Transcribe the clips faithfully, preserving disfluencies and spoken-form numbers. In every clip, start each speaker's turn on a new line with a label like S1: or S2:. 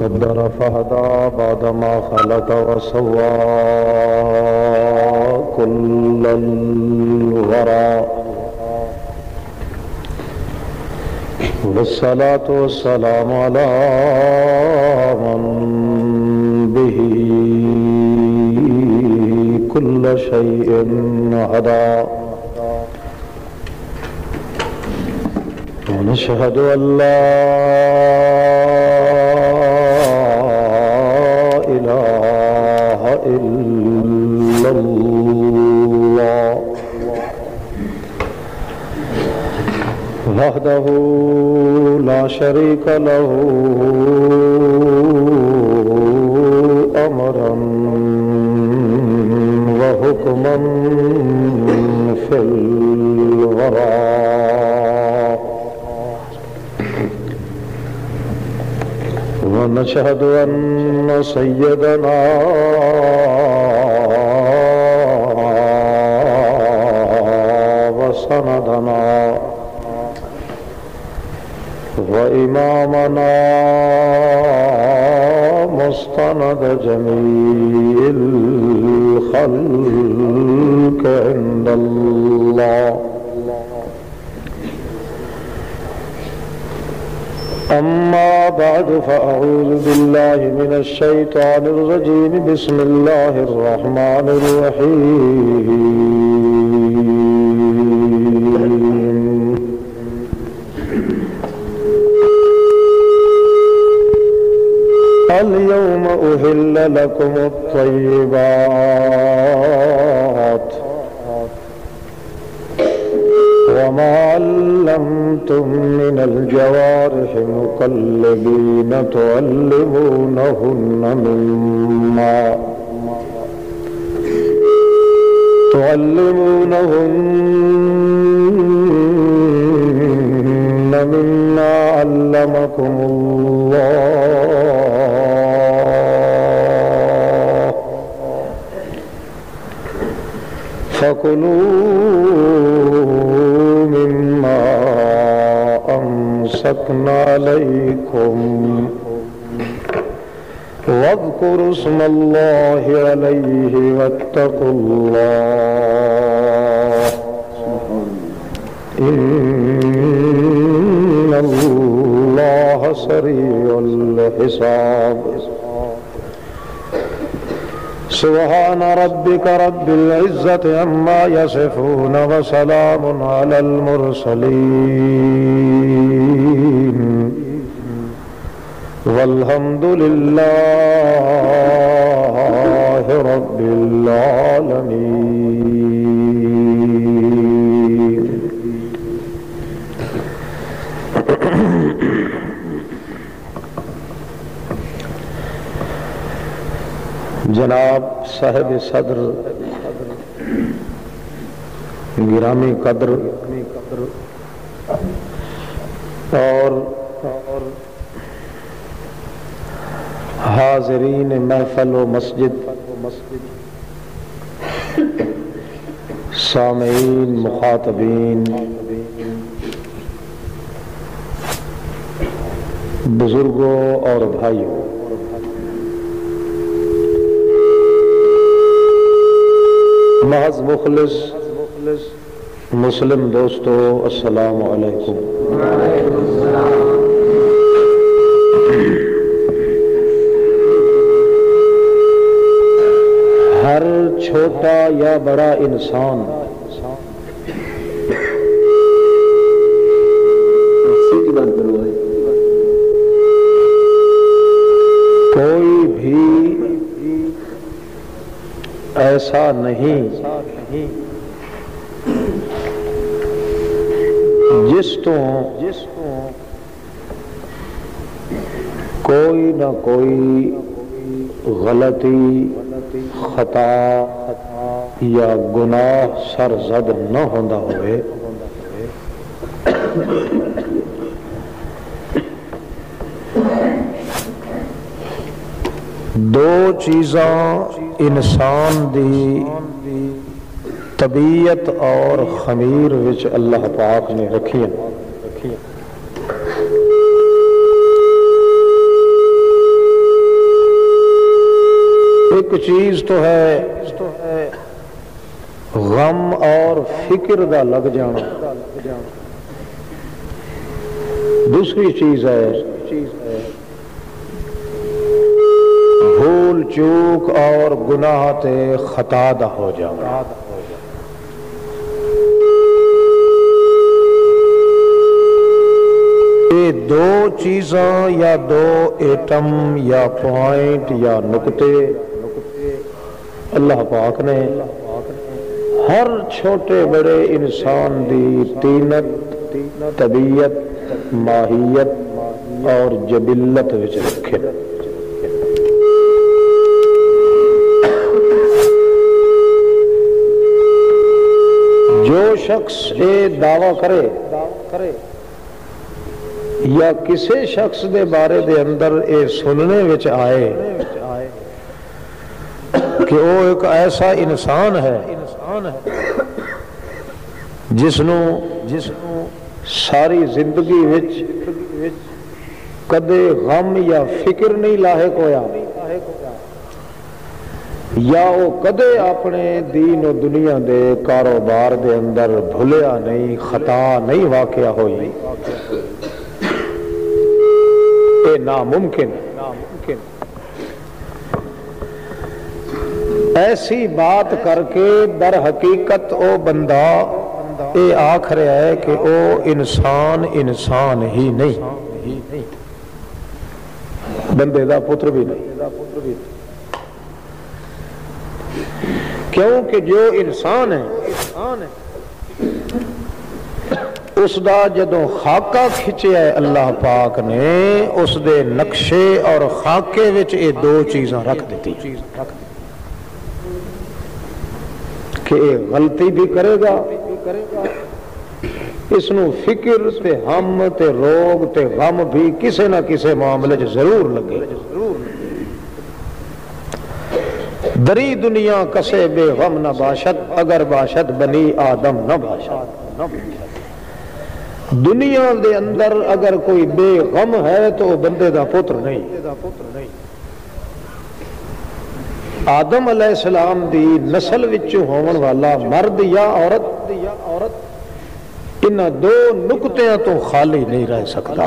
S1: قدر فهدى بعدما خلق وسوى كل الورى والصلاة والسلام على من به كل شيء هدى ونشهد أن لا إله إلا الله وحده لا شريك له أمرا وحكما في الورى ونشهد أن سيدنا وسندنا وإمامنا مستند جميع الخلق عند الله أما بعد فأعوذ بالله من الشيطان الرجيم بسم الله الرحمن الرحيم اليوم أحل لكم الطيبات وما علمتم من الجوارح مقلبين تعلمونهن مما تعلمونهن مما علمكم الله فكلوا مما أمسكنا عليكم واذكروا اسم الله عليه واتقوا الله إن الله سريع الحساب سبحان ربك رب العزة عما يصفون وسلام على المرسلين والحمد لله رب العالمين. جناب صاحب صدر گرامی قدر اور حاضرین محفل و مسجد، سامعین، مخاطبین، بزرگوں اور بھائیوں، محض مخلص مسلم دوستو، السلام علیکم۔ ہر چھوٹا یا بڑا انسان کوئی بھی ایسا نہیں جس تو کوئی نہ کوئی غلطی، خطا یا گناہ سرزد نہ ہوندا ہوئے۔ دو چیزاں انسان دی طبیعت اور خمیر وچ اللہ پاک نے رکھیاں۔ ایک چیز تو ہے غم اور فکر دا لگ جانا، دوسری چیز ہے بھول چوک اور گناہ تے خطا دا ہو جانا۔ یہ دو چیزاں یا دو ایٹم یا پوائنٹ یا نقطے اللہ پاک نے ہر چھوٹے بڑے انسان دی تینت، طبیعت، ماہیت اور جبلت وچ رکھے۔ جو شخص یہ دعویٰ کرے یا کسی شخص دے بارے دے اندر اے سننے وچ آئے کہ وہ ایک ایسا انسان ہے جس نو جس نو ساری زندگی وچ کدے غم یا فکر نہیں لاحق ہویا، یا وہ کدے اپنے دین و دنیا دے کاروبار دے اندر بھولیا نہیں، خطا نہیں واقع ہوئی، یہ ناممکن ایسی بات کر کے در حقیقت او بندہ اے آکھ رہا ہے کہ او انسان انسان ہی نہیں، بندے دا پتر بھی نہیں، کیونکہ جو انسان ہے اس دا جدوں خاکہ کھچیا ہے اللہ پاک نے، اس دے نقشے اور خاکے وچ یہ دو چیزاں رکھ دیتی کہ یہ غلطی بھی کرے گا، اس نو فکر تے ہم تے روگ تے غم بھی کسے نہ کسے معاملے ضرور لگے۔ دری دنیا کسے بے غم نہ باشد، اگر باشد بنی آدم نہ باشد۔ دنیا دے اندر اگر کوئی بے غم ہے تو بندے دا پتر نہیں۔ آدم علیہ السلام دی نسل وچوں ہون والا مرد یا عورت انہاں دو نقطیاں تو خالی نہیں رہ سکتا۔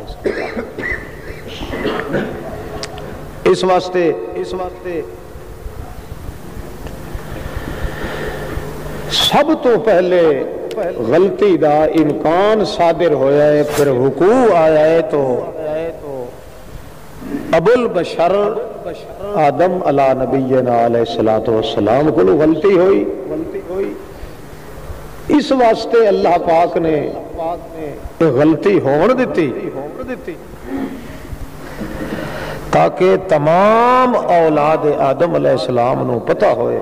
S1: اس واسطے اس واسطے سب تو پہلے غلطی دا امکان صادر ہویا ہے، پھر وقوع آیا ہے تو ابو البشر آدم علیہ نبینا علیہ السلام کو غلطی ہوئی۔ اس واسطے اللہ پاک نے غلطی ہون دیتی تاکہ تمام اولاد آدم علیہ السلام نو پتہ ہوئے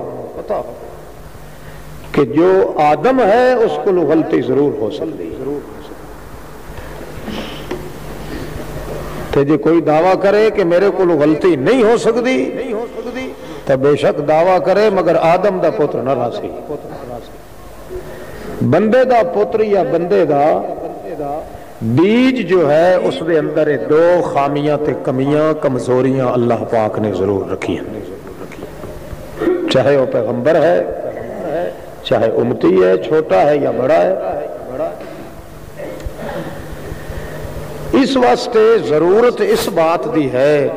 S1: کہ جو آدم ہے اس کو غلطی ضرور ہو سکتی۔ تو جی کوئی دعویٰ کرے کہ میرے کو غلطی نہیں ہو سکتی تو بے شک دعویٰ کرے، مگر آدم دا پتر نہ راسی، بندے دا پتر یا بندے دا بیج جو ہے اس دے اندر دو خامیاں تے کمیاں کمزوریاں اللہ پاک نے ضرور رکھی ہیں، چاہے وہ پیغمبر ہے، چاہے امتی ہے، چھوٹا ہے یا بڑا ہے۔ اس واسطے ضرورت اس بات دی ہے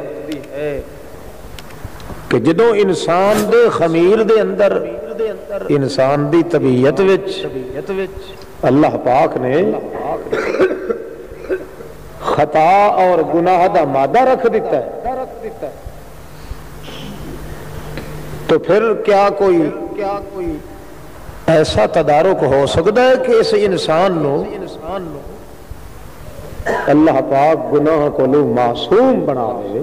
S1: کہ جدوں انسان دے خمیر دے اندر انسان دی طبیعت وچ اللہ پاک نے خطا اور گناہ دا مادہ رکھ دیتا ہے، تو پھر کیا کوئی ایسا تدارک ہو سکتا ہے کہ اس انسان نو اللہ پاک گناہ کو لو معصوم بنا دے؟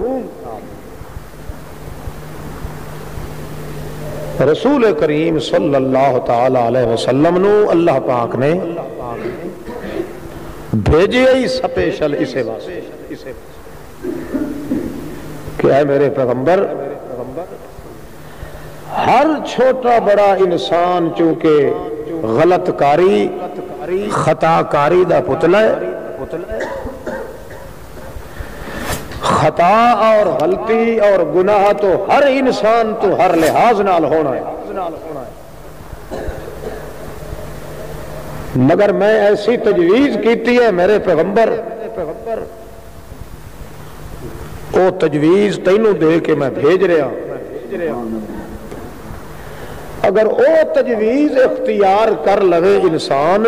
S1: رسول کریم صلی اللہ تعالی علیہ وسلم نو اللہ پاک نے بھیجے ہی سپیشل اسے واسطے کہ اے میرے پیغمبر، ہر چھوٹا بڑا انسان چونکہ غلط کاری خطا کاری دا پتلا ہے، خطا اور غلطی اور گناہ تو ہر انسان تو ہر لحاظ نال ہونا ہے، مگر میں ایسی تجویز کیتی ہے میرے پیغمبر، او تجویز تینوں دے کے میں بھیج رہا، اگر او تجویز اختیار کر لگے انسان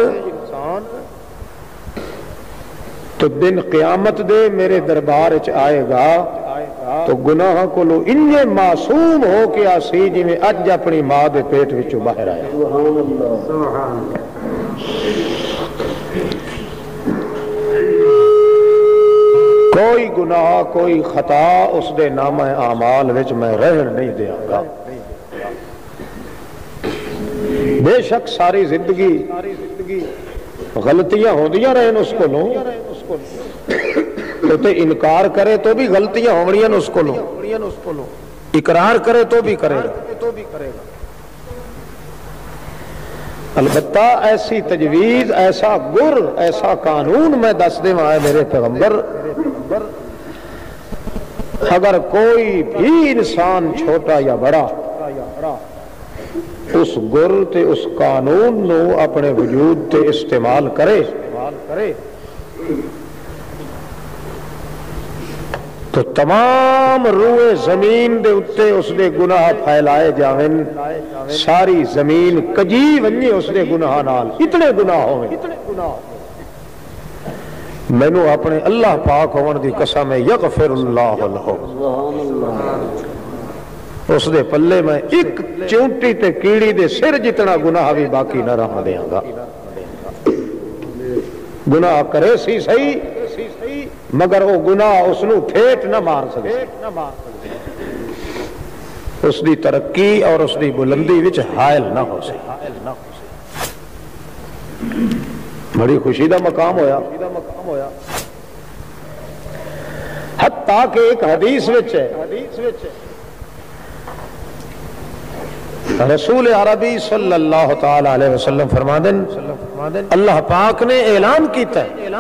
S1: تو دن قیامت دے میرے دربار چ آئے گا تو گناہ کو لو انجے معصوم ہو کے آسی جی میں اج اپنی ماں دے پیٹ وچوں باہر آیا۔ کوئی گناہ کوئی خطا اس دے نامہ اعمال وچ میں رہن نہیں دیا گا۔ بے شک ساری زندگی غلطیاں ہوندیاں رہن اس کو لو تو تے انکار کرے تو بھی غلطیاں ہونیاں اس کو لو، اقرار کرے تو بھی کرے گا۔ البتہ ایسی تجویز، ایسا گر، ایسا قانون میں دس دے وہاں ہے میرے پیغمبر، اگر کوئی بھی انسان چھوٹا یا بڑا اس گر تے اس قانون نو اپنے وجود تے استعمال کرے تو تمام روئے زمین دے اتے اس دے گناہ پھیلائے جاویں، ساری زمین کجی ونجے اس دے گناہ نال، اتنے گناہ ہوئے۔ میں نو اپنے اللہ پاک ہون دی قسم یغفر اللہ لہو، اس دے پلے میں ایک چونٹی تے کیڑی دے سر جتنا گناہ بھی باقی نہ رہ دیاں گا۔ گناہ کرے سی صحیح مگر وہ گناہ اس نو پھیٹ نہ مار سکے، اس دی ترقی اور اس دی بلندی وچ حائل نہ ہو سکے۔ بڑی خوشی دا مقام ہویا، حتیٰ کہ ایک حدیث وچ ہے رسول عربی صلی اللہ تعالی علیہ وسلم فرمادن اللہ پاک نے اعلان کیتا ہے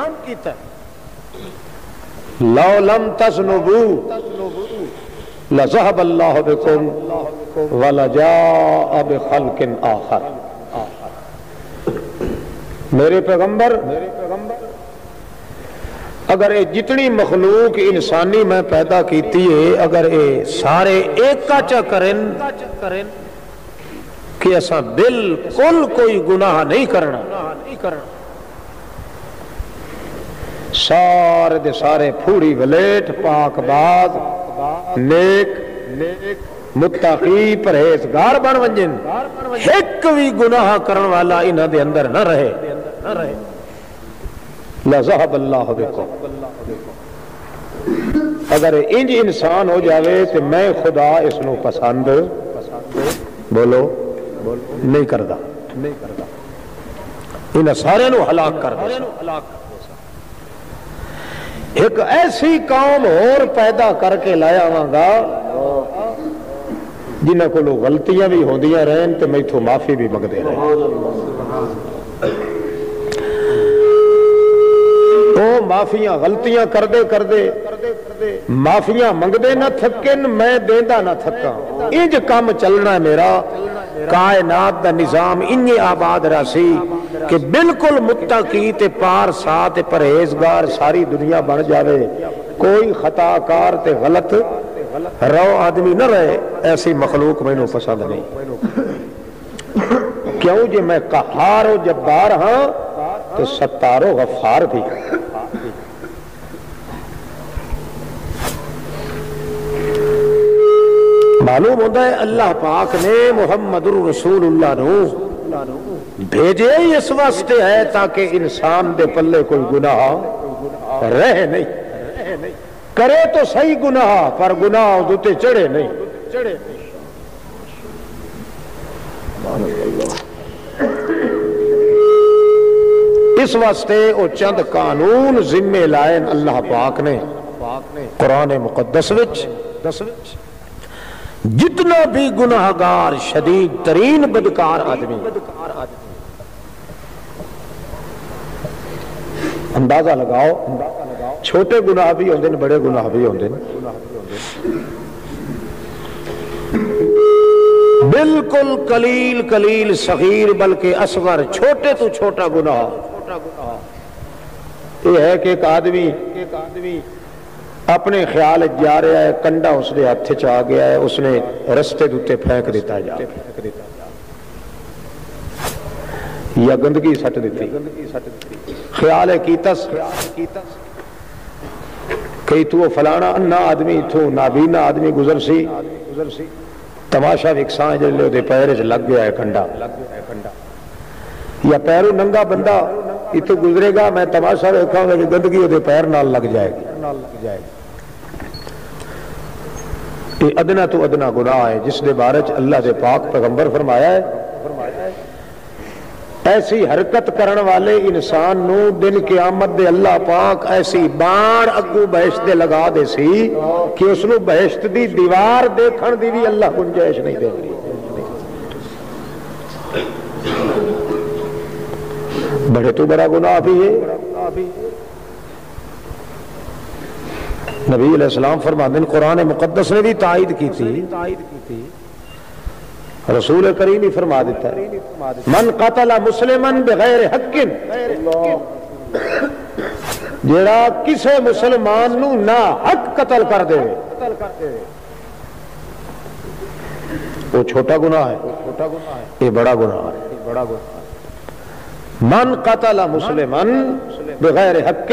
S1: لو لم تذنبوا لذهب اللہ بکم ولجاء بخلق آخر۔ میرے پیغمبر اگر یہ جتنی مخلوق انسانی میں پیدا کیتی ہے اگر یہ سارے ایک کا چا کرن کہ ایسا بالکل کوئی گناہ نہیں کرنا، سارے دے سارے پھوڑی ولیٹ پاک باز نیک متقی پرہیزگار بن ونجن، ایک بھی گناہ کرن والا انہاں دے اندر نہ رہے، لذہب اللہ بکم۔ اگر انج انسان ہو جاوے تو میں خدا اس نو پسند بولو نہیں کردہ، انہاں سارے نو ہلاک کر دے۔ ایک ایسی قوم اور پیدا کر کے لایا آواں جنہ کو لوگ غلطیاں بھی ہوندیاں رہن تو میں تو معافی بھی مگدے رہے۔ وہ معافیاں غلطیاں کردے کردے معافیاں منگدے نہ تھکن، میں دیندہ نہ تھکا، انج کام چلنا ہے میرا۔ کائنات دا نظام انجے آباد راسی کہ بالکل متقی تے پار ساتھ پرہیزگار ساری دنیا بن جاوے، کوئی خطا کار تے غلط رو آدمی نہ رہے، ایسی مخلوق میں نو پسند نہیں۔ کیوں جے میں قہار و جبار ہاں تو ستار و غفار بھی۔ معلوم ہوتا ہے اللہ پاک نے محمد رسول اللہ نو بھیجے اس واسطے ہے تاکہ انسان دے پلے کوئی گناہ رہے نہیں، کرے تو صحیح گناہ پر گناہ دوتے چڑھے نہیں۔ اس واسطے او چند قانون ذمہ لائن اللہ پاک نے قرآن مقدس وچ جتنا بھی گناہگار شدید ترین بدکار آدمی اندازہ لگاؤ چھوٹے گناہ بھی ہوندے نے بڑے گناہ بھی ہوندے نے بالکل قلیل قلیل صغیر بلکہ اصغر چھوٹے تو چھوٹا گناہ یہ ہے کہ ایک آدمی اپنے خیال جا رہا ہے کنڈا اس دے ہاتھ چ آ گیا ہے اس نے رستے دوتے پھینک دیتا جا یا گندگی سٹ دیتی خیال ہے کیتس کئی تو فلانا انا آدمی تو نابینا آدمی گزر سی تماشا وکساں جلے دے پیر وچ لگ گیا ہے کنڈا یا پیروں ننگا بندہ اتو گزرے گا میں تماشا ویکھاں گا کہ گندگی دے پیر نال لگ جائے گی یہ ادنا تو ادنا گناہ ہے جس دے بارے چ اللہ دے پاک پیغمبر فرمایا ہے ایسی حرکت کرن والے انسان نو دن قیامت دے اللہ پاک ایسی بان اگو بہشت دے لگا دے سی کہ اس نو بہشت دی دیوار دیکھن دی بھی اللہ گنجائش نہیں دے گی بڑے تو بڑا گناہ بھی ہے نبی علیہ السلام فرماتے ہیں قرآن مقدس نے بھی تائید کی تھی رسول کریم ہی فرما دیتا ہے من قتل مسلما بغیر حق جڑا کسے مسلمان نو نا حق قتل کر دے وہ چھوٹا گناہ ہے یہ بڑا گناہ ہے من قتل مسلما بغیر حق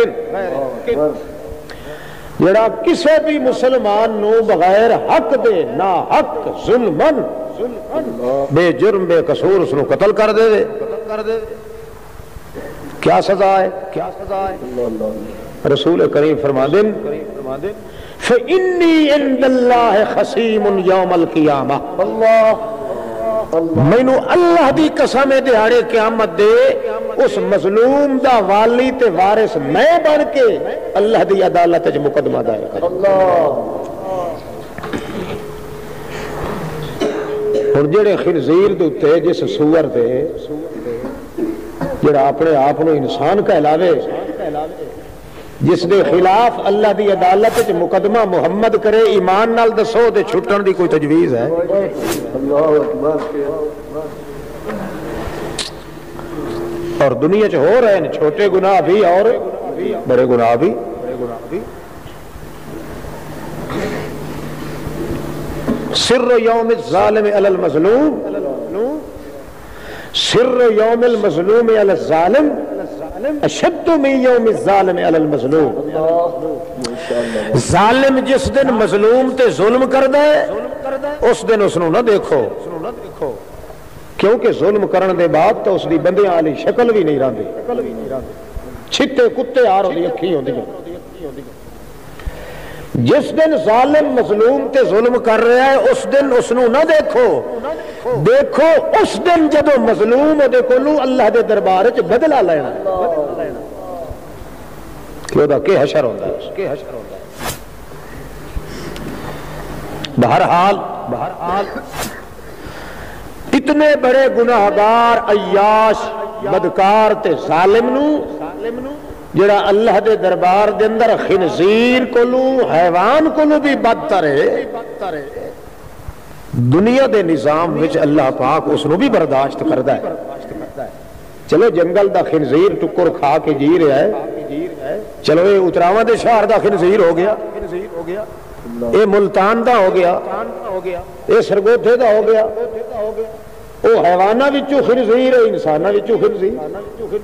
S1: جڑا کسے بھی مسلمان نو بغیر حق دے نا حق ظلمن بے جرم بے قصور اس نو قتل کر دے دے کیا سزا ہے کیا سزا ہے رسول کریم فرما دیں فإنی عند اللہ خصیم یوم القیامہ مینو اللہ دی قسم دہاڑے قیامت دے اس مظلوم دا والی تے وارث میں بن کے اللہ دی عدالت وچ مقدمہ دائر کر اور جڑے خنزیر دے اوتے جس سور دے جڑا اپنے آپ نو انسان کہلاوے جس دے خلاف اللہ دی عدالت وچ مقدمہ محمد کرے ایمان نال دسو تے چھٹن دی کوئی تجویز ہے اور دنیا چ ہو رہے ہیں چھوٹے گناہ بھی اور بڑے گناہ بھی سر یوم الظالم علی المظلوم سر یوم المظلوم علی الظالم اشد من یوم الظالم علی المظلوم ظالم جس دن مظلوم تے ظلم کر دے اس دن اس نو نہ دیکھو کیونکہ ظلم کرن دے بعد تو اس دی بندیاں والی شکل بھی نہیں رہندی چھتے کتے آر دی اکھی ہوندی جس دن ظالم مظلوم تے ظلم کر رہا ہے اس دن اس نو نہ دیکھو دیکھو اس دن جدو مظلوم دے کولو اللہ دے دربار وچ بدلہ لینا کہ دا کہ حشر ہوندا ہے بہرحال بہرحال اتنے بڑے گناہگار عیاش بدکار تے ظالم نو جڑا اللہ دے دربار دے اندر خنزیر کولو حیوان کولو بھی بدتر ہے دنیا دے نظام وچ اللہ پاک اس نو بھی برداشت کردا ہے چلو جنگل دا خنزیر ٹکر کھا کے جی رہا ہے چلو یہ اتراواں دے شہر دا خنزیر ہو گیا اے ملتان دا ہو گیا اے سرگوتھے دا ہو گیا او حیواناں وچوں خنزیر ہے انساناں وچوں خنزیر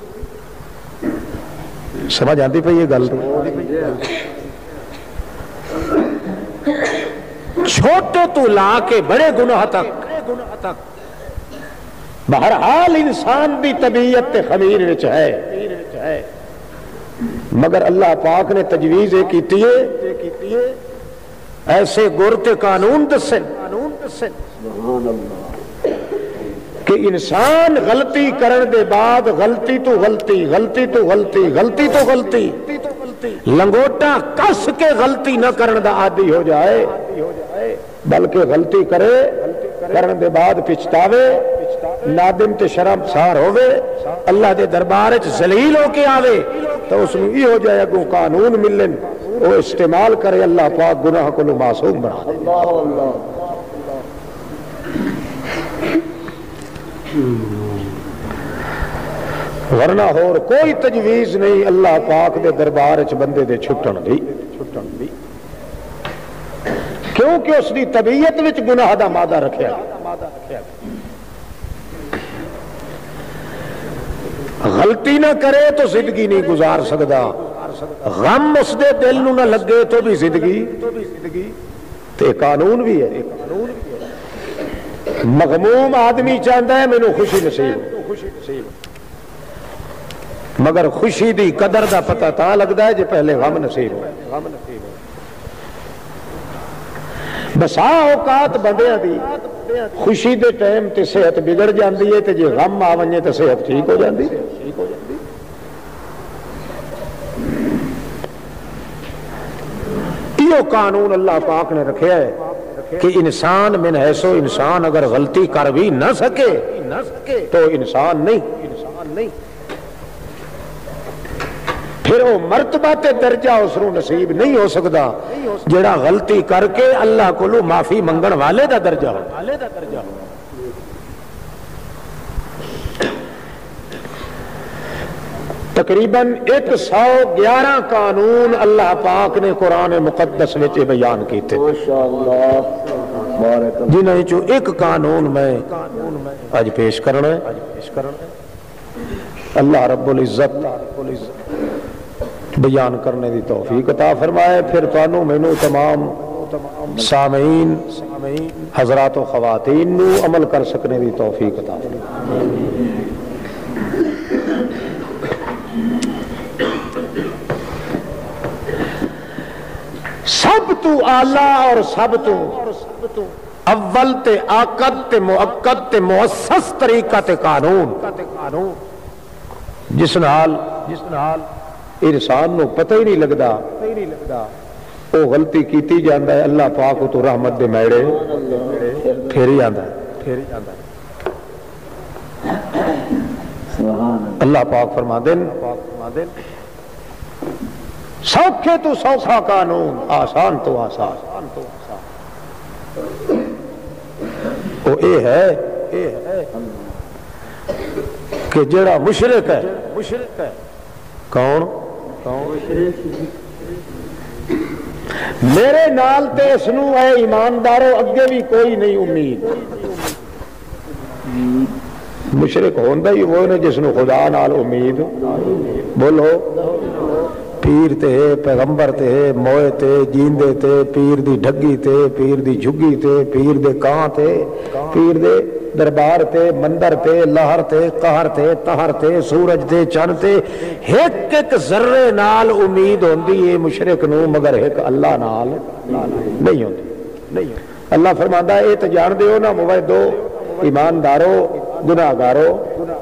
S1: سمجھ آتی پہ یہ گل چھوٹے تو لا کے بڑے گناہ تک بہرحال انسان بھی طبیعت خمیر وچ ہے مگر اللہ پاک نے تجویز کیتی ہے ایسے گرتے قانون دسن کہ انسان غلطی کرن دے بعد غلطی تو غلطی غلطی تو غلطی غلطی تو غلطی لنگوٹا کس کے غلطی نہ کرن دا عادی ہو جائے بلکہ غلطی کرے کرن دے بعد پچھتاوے نادم تے شرم سار ہوئے اللہ دے دربار وچ ذلیل ہو کے آوے تو اس میں یہ ہو جائے گو قانون ملن وہ استعمال کرے اللہ پاک گناہ کو معصوم بنا دے.
S2: اللہ اللہ
S1: ورنہ اور کوئی تجویز نہیں اللہ پاک دے دربار وچ بندے دے چھٹن دی چھٹن دی کیونکہ اس دی طبیعت وچ گناہ دا مادہ رکھیا. غلطی نہ کرے تو زندگی نہیں گزار سکتا, غم اس دے دل نو نہ لگے تو بھی زندگی تے قانون بھی ہے. مغموم آدمی چاہتا ہے مینوں خوشی نصیب, مگر خوشی دی قدر دا پتہ تا لگتا ہے جے پہلے غم نصیب ہو. بسا اوقات بندیاں دی خوشی دے ٹائم تے صحت بگڑ جاندی ہے تے جے غم آ ونجے تے صحت ٹھیک ہو جاندی. یہ قانون اللہ پاک نے رکھا ہے کہ انسان من حیث انسان اگر غلطی کر بھی نہ سکے تو انسان نہیں, پھر وہ مرتبہ تے درجہ اس کو نصیب نہیں ہو سکتا جڑا غلطی کر کے اللہ کو معافی منگن والے دا درجہ ہو. تقریباً ایک سو گیارہ قانون اللہ پاک نے قرآن مقدس میں بیان کیتے, جنہیں چو ایک قانون میں آج پیش کرنا ہے. اللہ رب العزت بیان کرنے دی توفیق عطا فرمائے. پھر تانوں مینوں تمام سامعین حضرات و خواتین نو عمل کر سکنے دی توفیق عطا فرمائے. سب تو اعلیٰ اور سب تو اول تے آکد تے مؤکد تے مؤسس طریقہ تے قانون جس نال جس نال انسان نو پتہ ہی نہیں لگدا وہ غلطی کیتی جاندا ہے, اللہ پاک تو رحمت دے میڑے پھر ہی آندا ہے پھر ہی آندا ہے. اللہ پاک فرما دین سوکھے تو سوکھا قانون, آسان تو آسان. وہ اے ہے کہ جڑا مشرک ہے مشرک ہے کون میرے نال تے اس نو اے ایماندارو اگے بھی کوئی نہیں امید. مشرک ہوندا ہی وہ نے جس نو خدا نال امید. بولو پیر تے پیغمبر تے موئے تے جیندے تے پیر دی ڈھگی تے پیر دی جھگی تے پیر دے کان تے پیر دے دربار تے مندر تے لہر تے قہر تے تہر تے سورج تے چند تے ایک ایک ذرے نال امید ہوندی ہے مشرک نو, مگر ایک اللہ نال نہیں ہوندی. اللہ فرماندا ہے اے تے جان دیو نا موعدو ایماندارو گناہگارو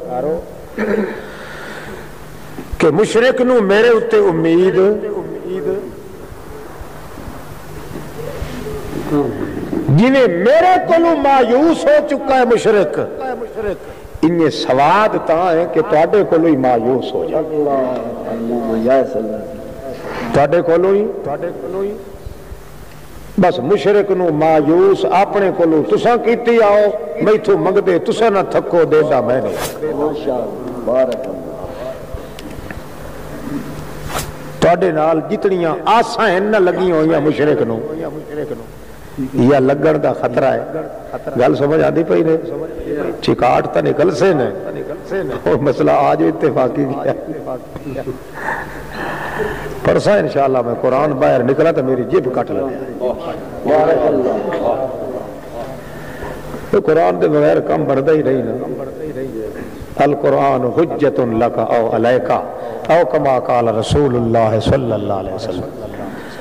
S1: کہ مشرک نو میرے اتے امید جنہیں میرے کولو مایوس ہو چکا ہے مشرک انہیں سواد تا ہے کہ تواڈے کولو ہی مایوس ہو جائے. تواڈے کولو ہی بس مشرک نو مایوس اپنے کولو تساں کیتی آؤ میتھوں منگدے تساں نہ تھکو دیدا میں نہیں. تواڈے نال جتنیاں آساں ہیں نہ لگی ہوئیاں مشرک نو یا لگن دا خطرہ ہے. گل سمجھ آدھی پئی نے چکاٹ تا نکل سے نے اور مسئلہ آج اتفاقی گیا. پرسا انشاءاللہ میں قرآن باہر نکلا تو میری جیب کٹ لگا. تو قرآن دے بغیر کم بردہ ہی نہیں نا. القرآن حجت لک او علیک او کما قال رسول اللہ صلی اللہ علیہ وسلم.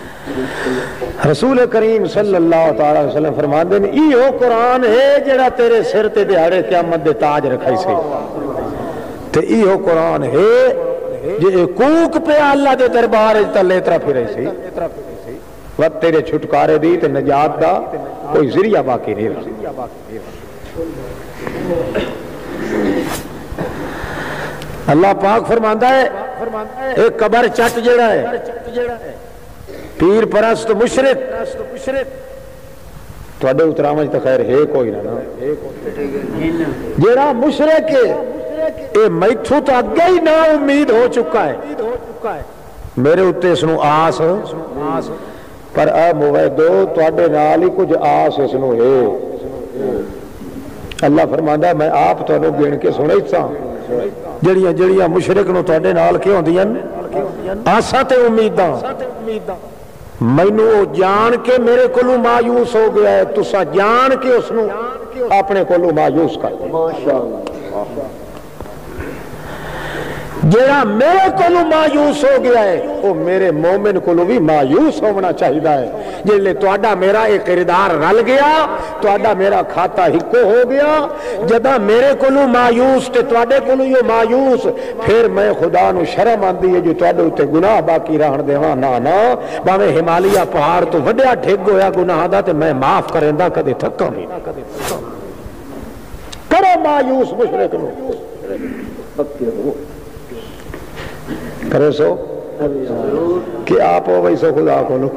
S1: رسول کریم صلی اللہ تعالی وسلم فرماندے نے ایہو قرآن ہے جڑا تیرے سر تے دیہڑے قیامت دے تاج رکھائی سے, تے ایہو قرآن ہے جے کوک پہ اللہ دے دربار وچ تلے طرح پھرے سی وقت تیرے چھٹکارے دی تے نجات دا کوئی ذریعہ باقی نہیں رہا. اللہ پاک فرماندا ہے ایک قبر چٹ جڑا ہے پیر پرست مشرک تھوڑے اترامج تو خیر ہے کوئی نہ جڑا مشرک ہے اے میتھو تو اگے ہی نا امید ہو چکا ہے میرے اتے اس نو آس پر اے مویدو تواڈے نال ہی کچھ آس اس نو ہے اللہ فرماندا ہے میں آپ تانوں گن کے سنائیتا جڑیاں جڑیاں مشرک نو تواڈے نال کی ہوندیاں آساں تے امیداں مینوں او جان کے میرے کولوں مایوس ہو گیا ہے تساں جان کے اس نو اپنے کولوں مایوس کر دو ماشاءاللہ جیڑا میرے کولوں مایوس ہو گیا ہے وہ میرے مومن کولوں بھی مایوس ہونا چاہیے ہے جلے تواڈا میرا ایک کردار رل گیا تواڈا میرا کھاتا ہکو ہو گیا جدا میرے کولوں مایوس تے تواڈے کولوں یہ مایوس پھر میں خدا نو شرم آندی ہے جو تواڈے تے گناہ باقی رہن دیواں نا نا باویں ہمالیہ پہاڑ تو وڈیا ڈھگ ہویا گناہ دا تے میں معاف کریندا کدے تھکاں بھی کرو مایوس مشرک نو کرے سو کہ آپ ہو ویسے خدا کو لو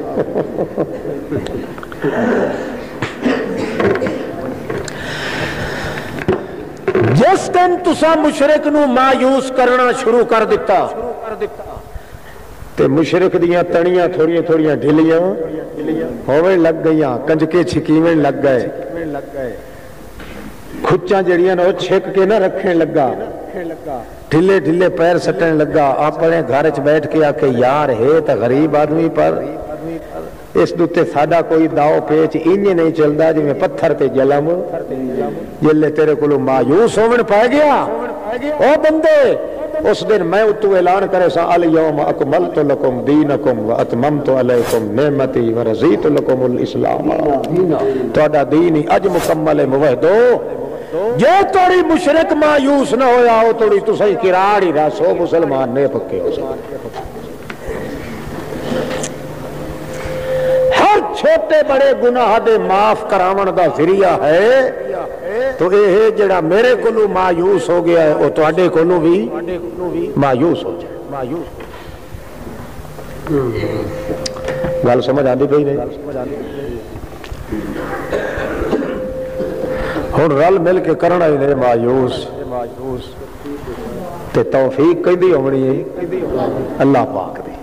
S1: جس دن تسا مشرک نو مایوس کرنا شروع کر دیتا تے مشرک دیاں تڑیاں تھوڑیاں تھوڑیاں ڈھلیاں ہوئے لگ گئیاں کنجکے چھکیویں لگ گئے کھچاں جڑیاں نو چھک کے نہ رکھیں لگا ڈھلے ڈھلے پیر سٹنے لگا اپنے گھر چ بیٹھ کے آکے یار ہے تا غریب آدمی پر اس دوتے ساڈا کوئی داؤ پیچ انج نہیں چلدا جی میں پتھر تے جلم جلے تیرے کولوں مایوس ہون پائے گیا او بندے اس دن میں اتو اعلان کرے سا الیوم اکملت لکم دینکم واتممت علیکم نعمتی ورضیت لکم الاسلام تہاڈا دین ہی اج مکمل ہے موحدو جے توڑی مشرک مایوس نہ ہویا ہو توڑی تو صحیح کراڑ ہی رہا سو مسلمان نے پکے ہو سکتے ہر چھوٹے بڑے گناہ دے معاف کراون دا ذریعہ ہے تو اے ہے جڑا میرے کولوں مایوس ہو گیا ہے وہ تواڈے کولوں بھی مایوس ہو جائے گل سمجھ آندی پئی نہیں ہن رل مل کے کرنا ہی نہیں مایوس تے توفیق کیندی ہونی ہے اللہ پاک دی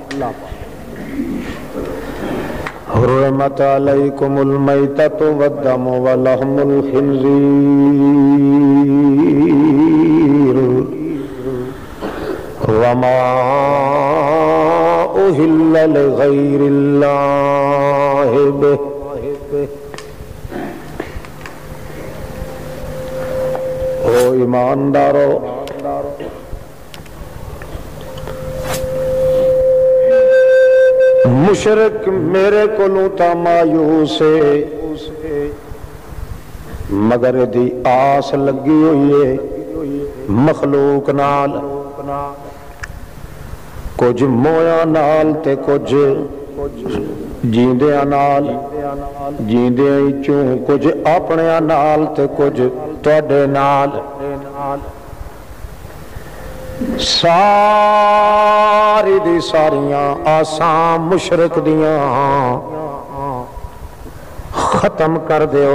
S1: حرمت علیکم المیتۃ والدم ولحم الخنزیر وما اہل لغیر اللہ بہ او ایماندارو مشرک میرے کولوں تا مایوس ہے مگر دی آس لگی ہوئی ہے مخلوق نال کچھ مویا نال تے کچھ جیندیاں نال جیندیاں چوں کچھ اپنے نال تے کچھ تواڈے نال ساری دی ساریاں آساں مشرک دیاں ختم کر دیو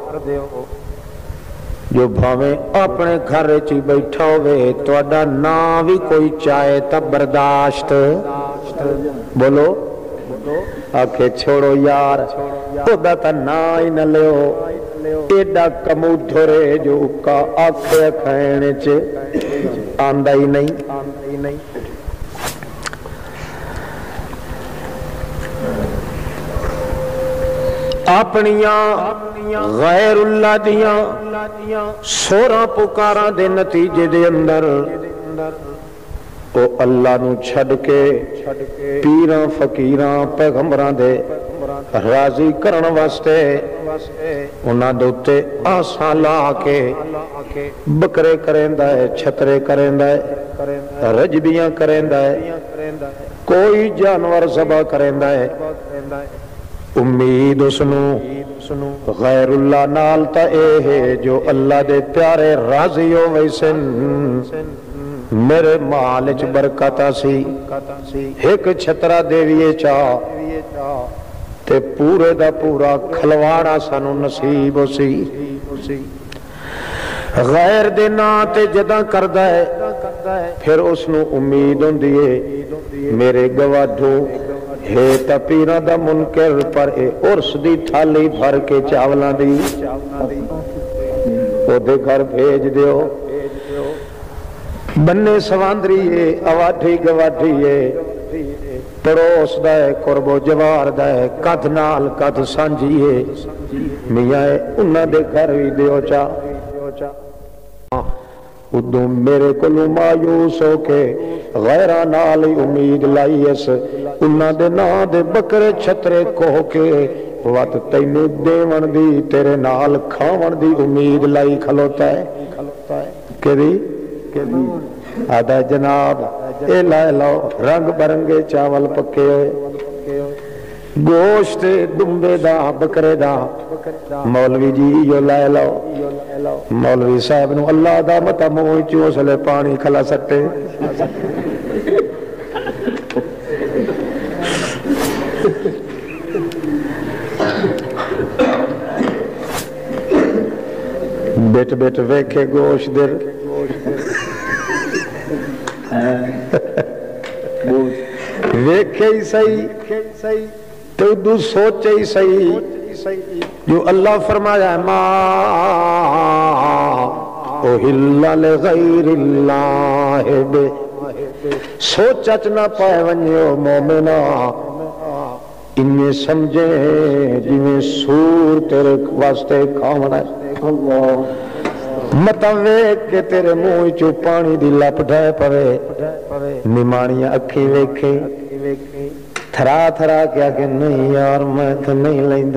S1: جو بھاویں اپنے گھر چی بیٹھا ہوئے تواڈا نام بھی کوئی چاہے تب برداشت بولو آکھے چھوڑو یار خدا تا نا ہی نہ لیو ایڈا کمودھرے جو کا آکھے کھینے چے آندہ ہی نہیں اپنیاں غیر اللہ دیاں سوراں پکاراں دے نتیجے دے اندر او اللہ نو چھڑ کے پیراں فقیراں پیغمبراں دے راضی کرن واسطے انہاں دے اوتے آساں لا کے بکرے کریندا ہے چھترے کریندا ہے رجبیاں کریندا ہے کوئی جانور ذبح کریندا ہے امید اسنو غیر اللہ نال تا اے ہے جو اللہ دے پیارے راضی ہو ویسن میرے مال چ برکت سی ایک چھترا دیویے چا تے پورے دا پورا کھلواڑا سانو نصیب سی غیر دے نام تے جداں کردا ہے پھر اس نو امید ہوندی ہے میرے گواڈھو ہے تا پیراں دا منکر پر اے عرس دی تھالی بھر کے چاولاں دی او دے گھر بھیج دیو بننے سواندری ہے اواٹھی گواٹھی ہے پڑوس دا ہے قرب و جوار دا ہے کدھ نال کدھ سانجی ہے میاں انہاں دے گھر بھی دیو چا ادوں میرے کولوں مایوس ہو کے غیراں نال امید لائی اس انہاں دے نام دے بکرے چھترے کھو کے وقت تینوں دیون دی تیرے نال کھاون دی امید لائی کھلوتا ہے کہ دی آدھا جناب اے لائے لو رنگ برنگے چاول پکے ہوئے گوشت دمبے دا بکرے دا مولوی جی یو لائے لو مولوی صاحب نو اللہ دا متا موئی چوسلے پانی کھلا سکتے بیٹ بیٹ ویکھے گوشت در ویکھے ہی صحیح تو دو سوچے ہی صحیح جو اللہ فرمایا ہے ما اوہل لغیر اللہ بے سوچت نہ پائے ونیو مومنہ انہیں سمجھے جنہیں سور تیرے واسطے کھاونا ہے متویک کے تیرے موئی چو پانی دی لپ ڈھائے پوے نمانیاں اکھی ویکھے تھرا تھرا کیا کہ نہیں یار میں تو نہیں لیندہ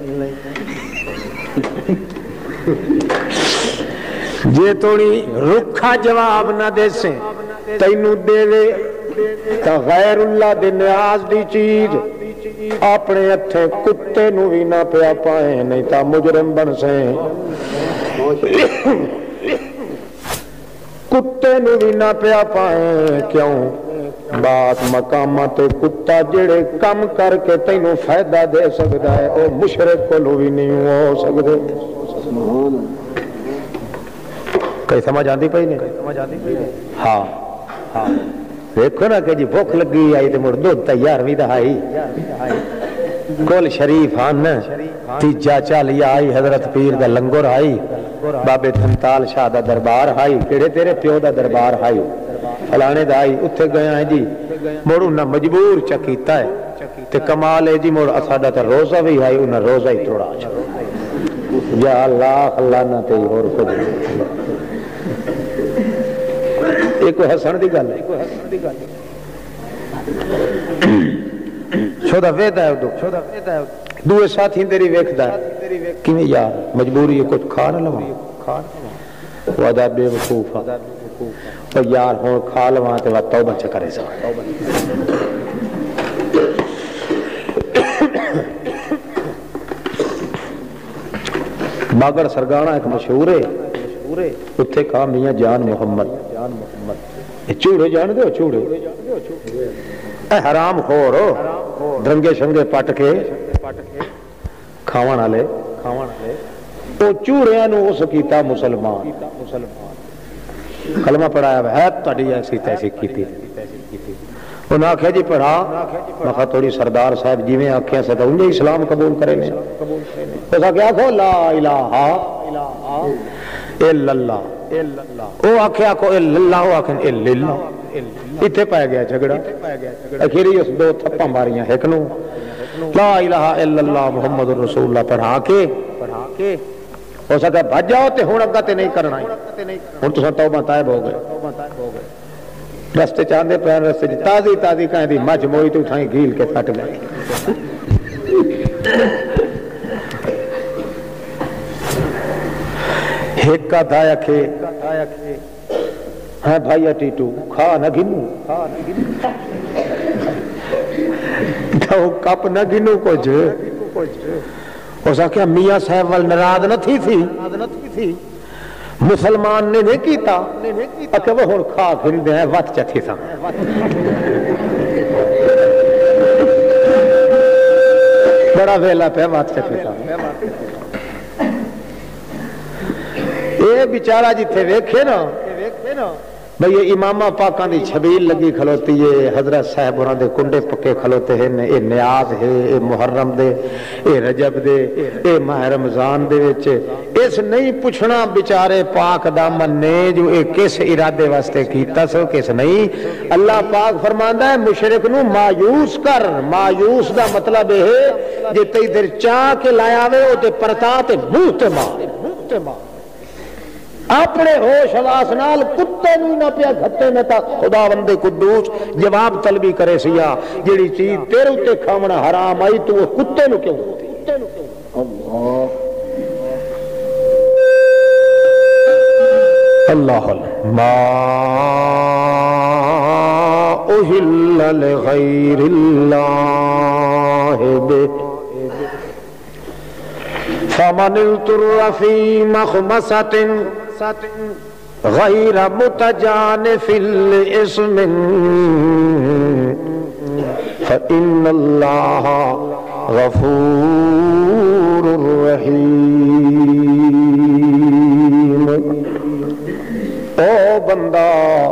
S1: جے توڑی رکھا جواب نہ دے سے تینو دے دے تا غیر اللہ دے نیاز دی چیز اپنے اتھے کتے نو بھی نہ پیا پائیں نہیں تا مجرم بن سے کتے نو بھی نہ پیا پائیں کیوں بات مقامات کتا جڑے کم کر کے تینوں فائدہ دے سکتا ہے او مشرک کو لو بھی نہیں ہو سکتے کئی سمجھ آندی پئی نہیں ہاں ہاں دیکھو نا کہ جی بھوک لگی آئی تو مڑ دودھ تیار بھی دہائی کل شریف آن تیجا چالیا آئی حضرت پیر دا لنگر آئی بابے دھنتال شاہ دا دربار آئی کیڑے تیرے پیو دا دربار آئی فلانے دا آئی اتھے گیا ہے جی موڑو نہ مجبور چکیتا ہے تے کمال ہے جی موڑ اسادہ تا روزہ بھی آئی انہا روزہ ہی توڑا یا اللہ اللہ نہ تے اور کو دی ایک حسن دی گل ہے شودہ ویدہ ہے دو دوے ساتھی تیری ویکھدہ ہے کیویں یار مجبوری ہے کچھ کھا نہ لواں وعدہ بے وقوف اور یار ہون کھا لواں تے وقت توبہ چکرے سا باگر سرگانہ ایک مشہور ہے اتھے کہا میاں جان محمد چوڑے جان دے چوڑے اے حرام خورو درنگے شنگے پٹ کے کھاوان آلے تو چوڑیاں نو اس کیتا مسلمان کلمہ پڑھایا ہے تڑی ایسی تیسی کیتی انہاں آکھے جی پڑھا مخا تھوڑی سردار صاحب جی میں آکھیں سے تو انہیں اسلام قبول کرے لیں تو سا کیا کہو لا الہ الا اللہ او آکھے آکھو الا اللہ او آکھیں الا اللہ اتھے پائے گیا جھگڑا اکھیری اس دو تھپا ماریاں ہکنو لا الہ الا اللہ محمد الرسول اللہ پڑھا کے ہو سکتا بھج جاؤ تے ہون اگا تے نہیں کرنا ہون تو سن توبہ طائب ہو گئے رستے چاندے پہن رستے جی تازی تازی کہیں دی مجھ موئی تو اٹھائیں گھیل کے تھٹ گئے ایک کا دھایا کھے ہاں بھائیہ ٹیٹو کھا نہ گھنو دھاؤ کپ نہ گھنو کچھ اس کیا میاں صاحب وال نراد نہ تھی تھی مسلمان نے نہیں کیتا کہ وہ ہن کھا کھندے ہیں وت چتھی سا بڑا ویلا پہ وت چتھی سا اے بیچارہ جتھے ویکھے نا بھئی یہ امامہ پاکاں دی چھبیل لگی کھلوتی ہے حضرت صاحب انہاں دے کنڈے پکے کھلوتے ہیں اے نیاز ہے اے محرم دے اے رجب دے اے ماہ رمضان دے وچ اس نہیں پوچھنا بیچارے پاک دامن نے جو اے کس ارادے واسطے کیتا سو کس نہیں اللہ پاک فرماندا ہے مشرک نو مایوس کر مایوس دا مطلب ہے جے تے ادھر چاہ کے لایا وے او تے پرتا تے منہ تے مار اپنے ہوش حواس نال کتے نو نہ پیا گھٹے میں تا خداوند قدوس جواب طلبی کرے سیا جیڑی چیز تیرے تے کھاونا حرام آئی تو وہ کتے نو کیوں ہوتی اللہ ما اہل لغیر اللہ بے فمن اضطر فی مخمصۃ غیر متجانف لإثم فإن اللہ غفور رحیم او بندہ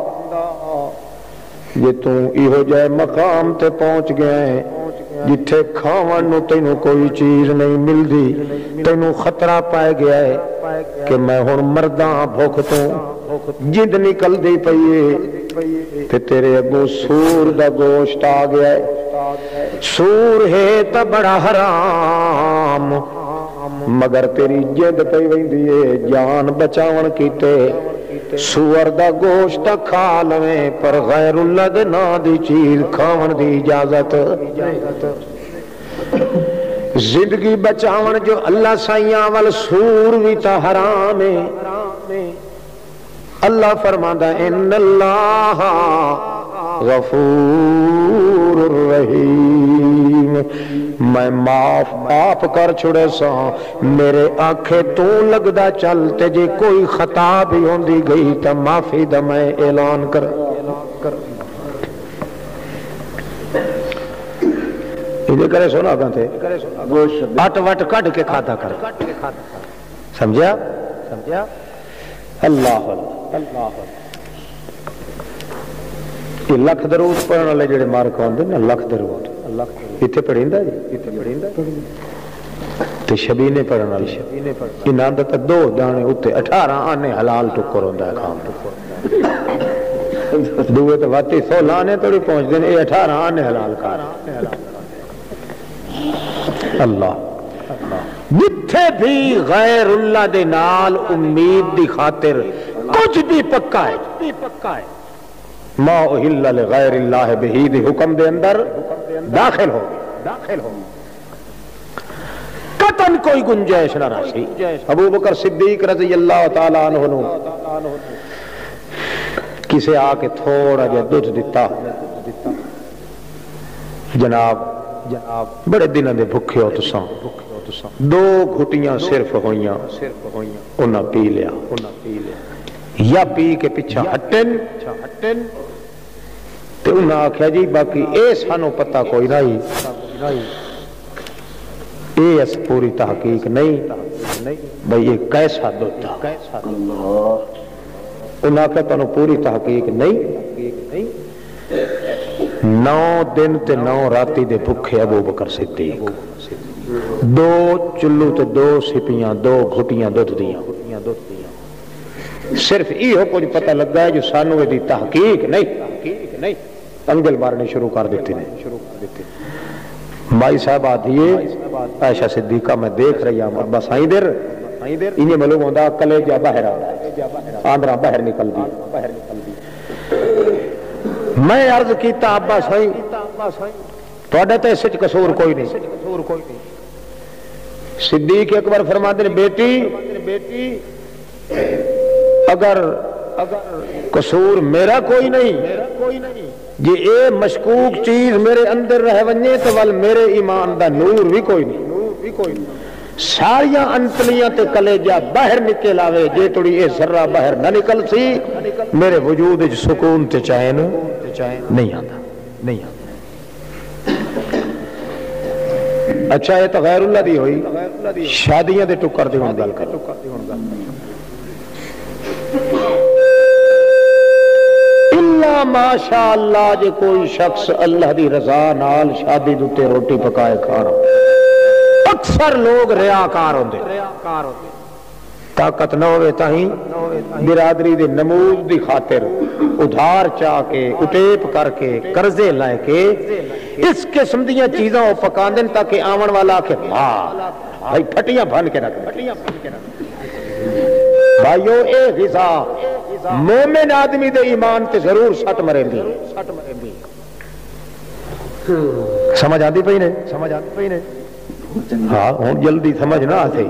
S1: یہ تو ایہو جائے مقام تے پہنچ گئے جتھے کھاون نو تینوں کوئی چیز نہیں ملدی تینوں خطرہ پائے گیا ہے کہ میں ہن مرداں بھوک تو جد نکل دی پئیے تے تیرے اگوں سور دا گوشت آ گیا ہے سور ہے تا بڑا حرام مگر تیری جد پئی ویندی ہے جان بچاون کیتے سور دا گوشت کھا لویں پر غیر اللہ دے نا دی چیز کھاون دی اجازت زندگی بچاون جو اللہ سائیاں وال سور بھی تا حرام ہے اللہ فرماندا ان اللہ غفور الرحیم میں معاف آپ کر چھڑے سا میرے آنکھیں تو لگدا چلتے جے کوئی خطا بھی ہوندی گئی تا معافی دا میں اعلان کر یہ کرے سونا کہتے اٹ وٹ کٹ کے کھاتا کر سمجھا اللہ اللہ یہ لکھ درود پڑھنے والے جڑے مار کھاندے نا لکھ درود ایتھے پڑھیندا جی ایتھے پڑھیندا تے شبینے پڑھن والے شبینے پڑھ انہاں دا تے دو دانے اوتے اٹھارہ آنے حلال ٹکر ہوندا ہے کھان دوے تے واتی سولہ آنے توڑی پہنچ دے اے اٹھارہ آنے حلال کھا اللہ جتھے بھی غیر اللہ دے نال امید دی خاطر کچھ بھی پکا ہے ما اہل لغیر اللہ بہی دی حکم دے اندر داخل ہو داخل ہو قطن کوئی گنجائش نہ راشی ابو بکر صدیق رضی اللہ تعالیٰ عنہ کسے آ کے تھوڑا جا دودھ دیتا جناب جناب بڑے دنوں دے بھکھے ہو تساں دو گھٹیاں صرف ہوئیاں انہاں پی لیا یا پی کے پیچھا ہٹن تے انہاں آکھیا جی باقی اے سانو پتہ کوئی نہیں اے اس پوری تحقیق نہیں بھئی یہ کیسا دودھ تھا انہاں آکھیا تانوں پوری تحقیق نہیں نو دن تے نو راتی دے بھکھے ابو بکر صدیق دو چلو تے دو سپیاں دو گھٹیاں دودھ دیاں صرف یہ کچھ پتہ لگا ہے جو سانو دی تحقیق نہیں انگل مارنے شروع کر دیتے ہیں مائی صاحب آدھیے عائشہ صدیقہ میں دیکھ رہی ہوں بس آئیں در انہیں معلوم ہوندہ کلے جا باہر آندرہ باہر نکل دی میں عرض کیتا ابا سائی توڑے تے سچ قصور کوئی نہیں صدیق اکبر فرماتے ہیں بیٹی اگر قصور میرا کوئی نہیں یہ اے مشکوک چیز میرے اندر رہ ونجے تو ول میرے ایمان دا نور بھی کوئی نہیں ساریاں انتلیاں تے کلیجہ باہر نکل آوے جے توڑی اے ذرہ باہر نہ نکل سی میرے وجود وچ سکون تے چین نہیں آتا نہیں آتا اچھا یہ تو غیر اللہ دی ہوئی شادیاں دے ٹکر دی ہون گل کر اللہ ماشاء اللہ جے کوئی شخص اللہ دی رضا نال شادی دوتے روٹی پکائے کھانا اکثر لوگ ریاکار ہوندے طاقت نہ ہوئے تاہیں برادری دے نمود دی خاطر ادھار چاہ کے اٹیپ کر کے قرضے لائے کے اس قسم دیاں چیزاں وہ پکان دیں تاکہ آون والا کہ واہ بھائی پھٹیاں بھن کے رکھ بھائیو اے غذا مومن آدمی دے ایمان تے ضرور سٹ مرے دی سمجھ آتی پئی نے سمجھ آتی پئی نے ہاں ہوں جلدی سمجھ نہ آتے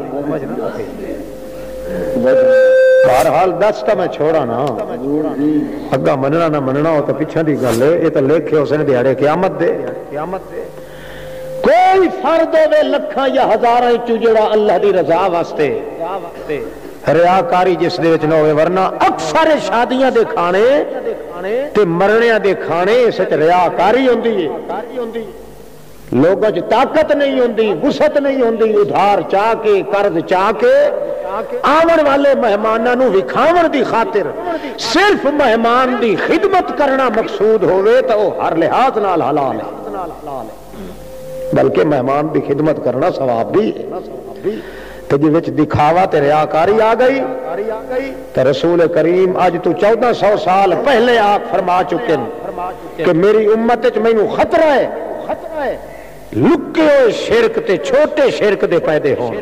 S1: بہرحال دس تا میں چھوڑا نا اگا مننا نہ مننا ہو تو پیچھے دی گل ہے یہ تو لکھے اس نے دیہڑے قیامت دے قیامت دے کوئی فرد ہوے لکھاں یا ہزاراں چوں جڑا اللہ دی رضا واسطے ریاکاری جس دے وچ نہ ہوئے ورنہ اکثر شادیاں دے کھانے تے مرنیاں دے کھانے اس وچ ریاکاری ہوندی ہے لوگوں چ طاقت نہیں ہوندی وسعت نہیں ہوندی ادھار چاہ کے قرض چاہ کے آون والے مہماناں نوں وکھاون دی خاطر صرف مہمان دی خدمت کرنا مقصود ہوئے تو وہ ہر لحاظ نال حلال ہے بلکہ مہمان دی خدمت کرنا ثواب بھی ہے تو جی وچ دکھاوا تے ریاکاری آ گئی تو رسول کریم اج تو چودہ سو سال پہلے آگ فرما چکے کہ میری امت وچ مینوں خطرہ ہے خطرہ ہے لکے ہوئے شرک تے چھوٹے شرک دے پیدے ہون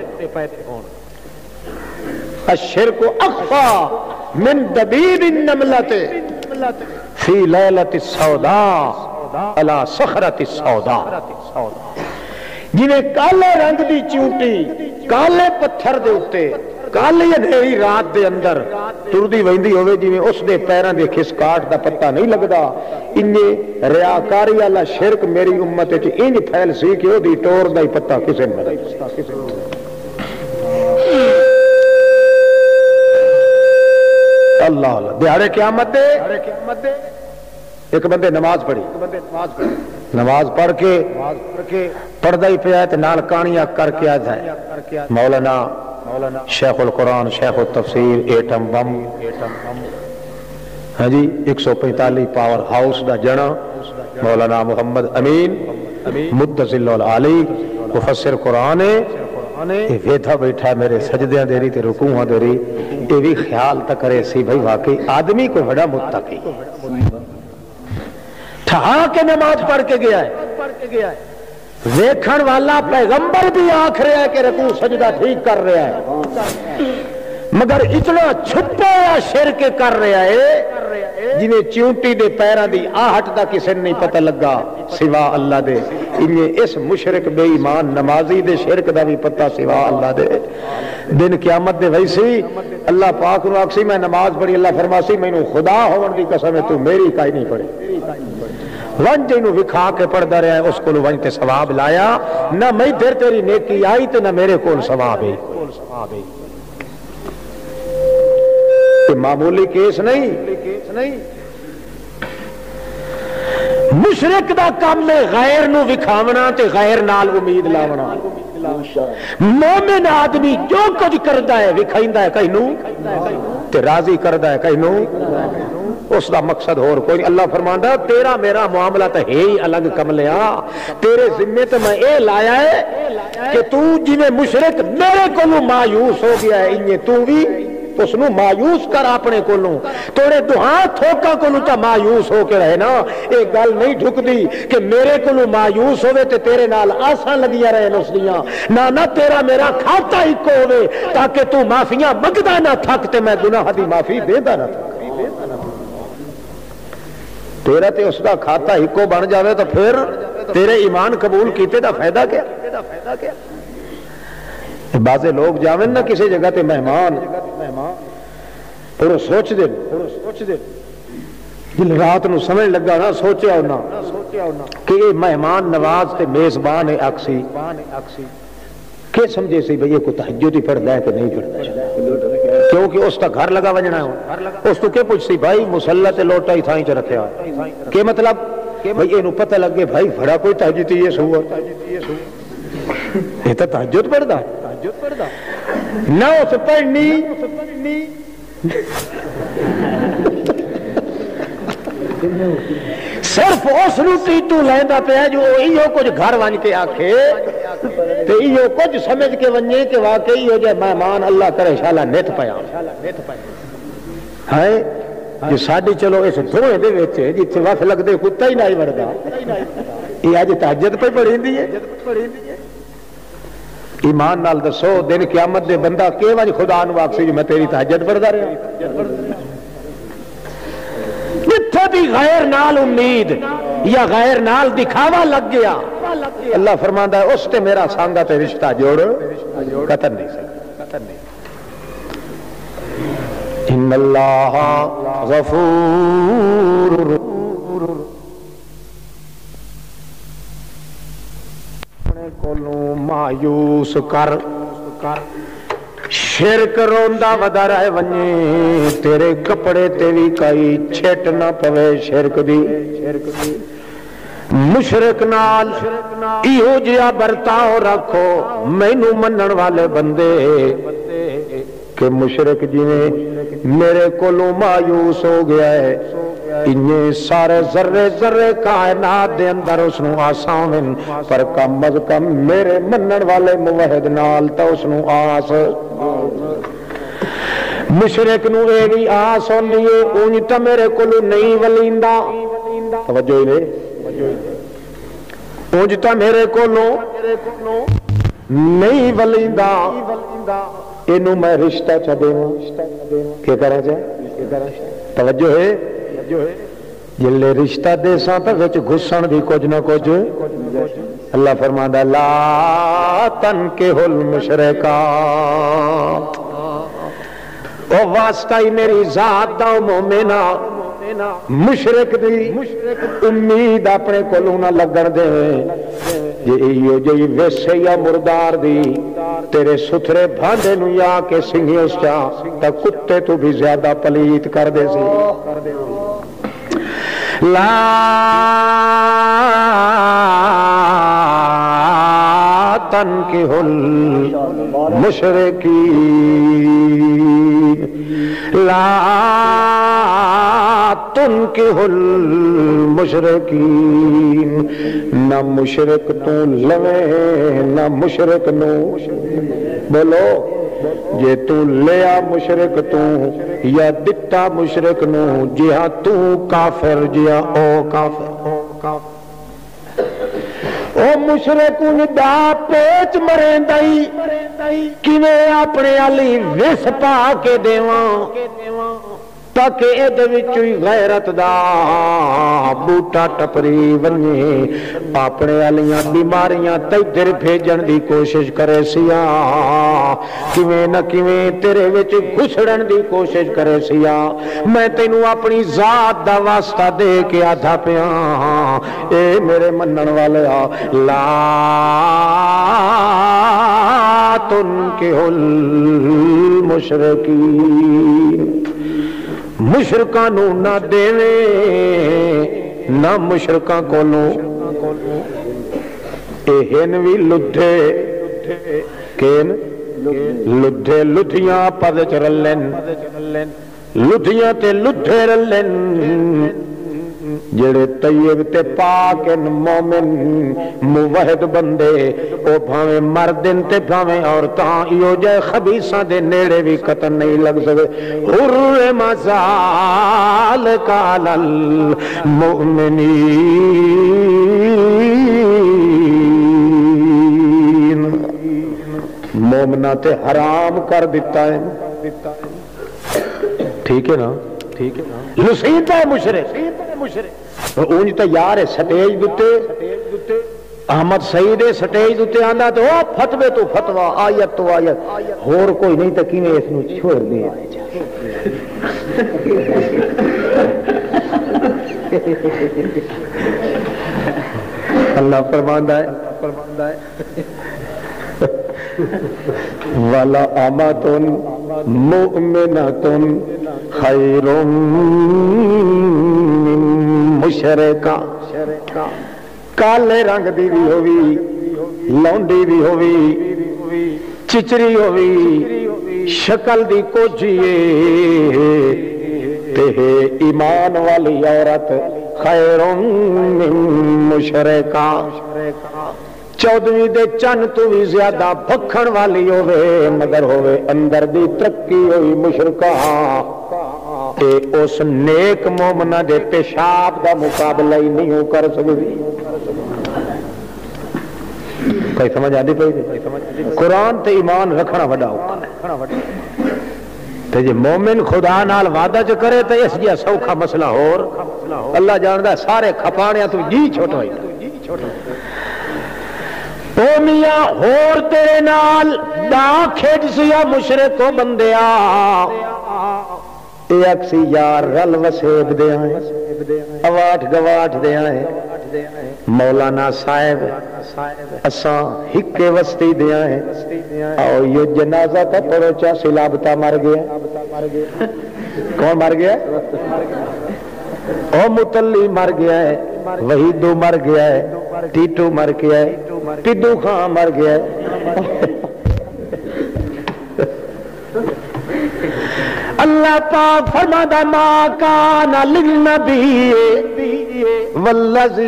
S1: الشرک اخفا من دبیب النملت فی لیلت السوداء علی صخرت السوداء جنہیں کالے رنگ دی چونٹی کالے پتھر دے اتے کالی اندھیری رات دے اندر تردی ویندی ہوئے جی میں اس دے پیران دے کھس کاٹ دا پتہ نہیں لگدا انہیں ریاکاری اللہ شرک میری امت چ انج پھیل سی کہ وہ دی ٹور دا ہی پتہ کسے نہ اللہ اللہ دیہڑے قیامت دے ایک بندے نماز پڑھی نماز پڑھ کے پڑھدا ہی پیا تے نال کہانیاں کر کے آ جائے مولانا شیخ القرآن شیخ التفسیر ایٹم بم ہاں جی ایک سو پینتالیس پاور ہاؤس دا جنا مولانا محمد امین مدثل العالی مفسر قرآن ویدھا بیٹھا میرے سجدیاں دے رہی تے رکوعاں دے رہی یہ بھی خیال تک کرے سی بھائی واقعی آدمی کو بڑا متقی ٹھہا کے نماز پڑھ کے گیا ہے ویکھن والا پیغمبر بھی آکھ رہا ہے کہ رکوع سجدہ ٹھیک کر رہا ہے مگر اتنا چھپا شرک کر رہا ہے جنہیں چونٹی دے پیران دی آہٹ دا کسے نہیں پتہ لگا سوا اللہ دے انہیں اس مشرک بے ایمان نمازی دے شرک دا بھی پتہ سوا اللہ دے دن قیامت دے ویسی اللہ پاک نو آکسی میں نماز پڑھی اللہ فرماسی میں نو خدا ہون دی قسم ہے تو میری کائی نہیں پڑھی ونج انہوں وکھا کے پڑھ دا رہا ہے اس کو لو ونج تے ثواب لایا نہ میں دیر تیری نیکی آئی تے نہ میرے کول ثواب ہے کہ معمولی کیس نہیں مشرک دا کام میں غیر نو وکھاونا تے غیر نال امید لاونا مومن آدمی جو کچھ کردہ ہے وکھائندہ ہے کہیں نو تے راضی کردہ ہے کہیں نو اس دا مقصد اور کوئی اللہ فرماندہ تیرا میرا معاملہ تو ہے ہی الگ کم لیا تیرے ذمے تو میں اے لایا ہے کہ تو جنہیں مشرک میرے کو مایوس ہو گیا ہے انہیں تو بھی اس نو مایوس کر اپنے کولوں توڑے دہاں تھوکا کولوں تا مایوس ہو کے رہے نا ایک گل نہیں ڈھک دی کہ میرے کولوں مایوس ہوئے تے تیرے نال آسان لگیا رہے نسلیاں نہ نہ تیرا میرا کھاتا ہی کو ہوئے تاکہ تو معافیاں مگدہ نہ تھک تے میں گناہ دی معافی دے دا نہ تھک تیرا تے اس دا کھاتا ہی کو بن جاوے تو پھر تیرے ایمان قبول کیتے دا فائدہ کیا بعضے لوگ جاویں نہ کسی جگہ تے مہمان اور سوچ دے جل رات نو سمجھ لگا نا سوچیا ہونا کہ یہ مہمان نواز تے میزبان ہے اکسی کہ کہ سمجھے سی بھئی یہ کو تہجد ہی پڑھتا ہے کہ نہیں پڑھتا، کیونکہ اس کا گھر لگا وجنا ہے، اس تو کیا پوچھ سی بھائی مسلح تے لوٹا ہی تھائیں چ رکھیا کہ مطلب بھئی یہ پتہ لگ گئے بھائی بڑا کوئی تہجد یہ سو یہ تو تہجد پڑھتا نہ اس پڑھنی صرف اس روٹی تو لینا پیا جو ایو کچھ گھر ون کے آکھے تے ایو کچھ سمجھ کے ونجے کہ واقعی ہو جائے مہمان اللہ کرے شالا نت پیا ہے جو ساڈی چلو اس دھوئے دے وچ جتھے وقت لگدے کتا ہی نہیں وڑدا یہ اج تہجد پہ پڑھیندی ہے۔ ایمان نال دسو دن قیامت دے بندہ کہ وج خدا نو آکھ سی جو میں تیری تہجد پڑھدا رہا، جتھے بھی غیر نال امید یا غیر نال دکھاوا لگ گیا اللہ فرماندا ہے اس تے میرا سانگا تے رشتہ جوڑ قطن نہیں سکتا۔ ان اللہ غفور اپنے کولوں مایوس کر شرک روندا ودا رہے ونجے تیرے کپڑے تے بھی کئی چھٹ نہ پوے شرک دی مشرک نال ایہو جیا برتاؤ رکھو مینوں منن والے بندے کہ مشرک جویں میرے کولوں مایوس ہو گیا ہے انہیں سارے ذرے ذرے کائنات دے اندر اس نو آسان پر کم از کم میرے منن والے موحد نال تا اس نو آس مشرک نو اے بھی آس ہوندی ہے اونج تا میرے کولوں نہیں ولیندا توجہ ہی نہیں اونج تا میرے کولوں نہیں ولیندا اینو میں رشتہ چا دیواں کہ کرا جائے توجہ ہے جلے رشتہ دے ساں تے وچ گھسن دی کچھ نہ کچھ اللہ فرماندا لا تنکحوا المشرکات او واسطہ ہی میری ذات دا مومنہ مشرک دی امید اپنے کولوں نہ لگن دے جے ایو جئی ویسے یا مردار دی تیرے ستھرے بھانڈے نو یا کے سنگھی اس چا تا کتے تو بھی زیادہ پلیت کر دے سی لا تنکحوا المشرکین لا تنکحوا المشرکین نہ مشرک تو لوے نہ مشرک نو بولو جے تو لیا مشرک تو یا دتا مشرک نو جہاں تو کافر جہاں او کافر او مشرک دا پیچ مرین دائی کیویں اپنے علی وس پا کے دیواں تاکہ اے وچوئی غیرت دا بوٹا ٹپری ونجے اپنے والیاں بیماریاں تیدر بھیجن دی کوشش کرے سیا کیویں نہ کیویں تیرے وچ گھسڑن دی کوشش کرے سیا میں تینوں اپنی ذات دا واسطہ دے کے آدھا پیا اے میرے منن والے لا تنکحوا المشرکین مشرکاں نو نہ دیویں نہ مشرکاں کولوں اے ہن وی لدھے کین لدھے لدھیاں پد چ رلن لدھیاں تے لدھے رلن جڑے طیب تے پاک مومن موحد بندے او بھاویں مردن تے بھاویں عورتاں ایو جائے خبیثاں دے نیڑے بھی قطن نہیں لگ سکے حرم ذالک علی المؤمنین مومنہ تے حرام کر دیتا ہے ٹھیک ہے نا ٹھیک ہے نا لسیتا ہے مشرک اونج تا یار ہے سٹیج دوتے احمد سعید سٹیج دوتے آندا تو او فتوے تو فتوہ آیت تو آیت اور کوئی نہیں تا کیویں اس نو چھوڑ دے اللہ فرماندا ہے ولا امۃ مؤمنۃ خیر من مشرکہ، کالے رنگ دی بھی ہوئی، لونڈی بھی ہوئی، چچری ہوئی، شکل دی کوجیے تے ایمان والی عورت خیر من مشرکہ، چودویں دے چن تو بھی زیادہ بھکھن والی ہوئے مگر ہوئے اندر دی ترقی ہوئی مشرکہ، تے اس نیک مومنہ دے پیشاب دا مقابلہ ہی نہیں کر سکتی۔ کوئی سمجھ آدھی پئی؟ قرآن تے ایمان رکھنا وڈا ہوگا تے جی مومن خدا نال وعدہ چ کرے تے اس جیا سوکھا مسئلہ ہور اللہ جاندا سارے کھپاڑیاں تو جی چھوٹا ہوئی او میاں ہور تیرے نال دا کھیڈ سیا مشرک و بندیا اے اکسی یار رل وسیب دے آئے اواٹ گواٹ دے آئے مولانا صاحب اساں ہکے وستی دے آئے او یہ جنازہ تا پڑھو چا سلابتا مر گیا، کون مر گیا؟ او متلی مر گیا ہے، وحیدو مر گیا ہے، ٹیٹو مر گیا ہے، ٹڈو خان مر گیا ہے۔ اللہ پاک فرماتا ما کان للنبی والذین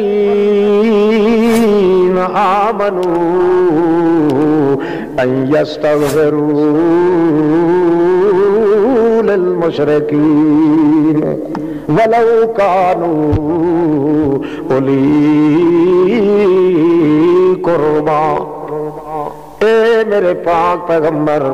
S1: آمنوا ان یستغفروا للمشرکین ولو کانوا اولی قربا۔ اے میرے پاک پیغمبر،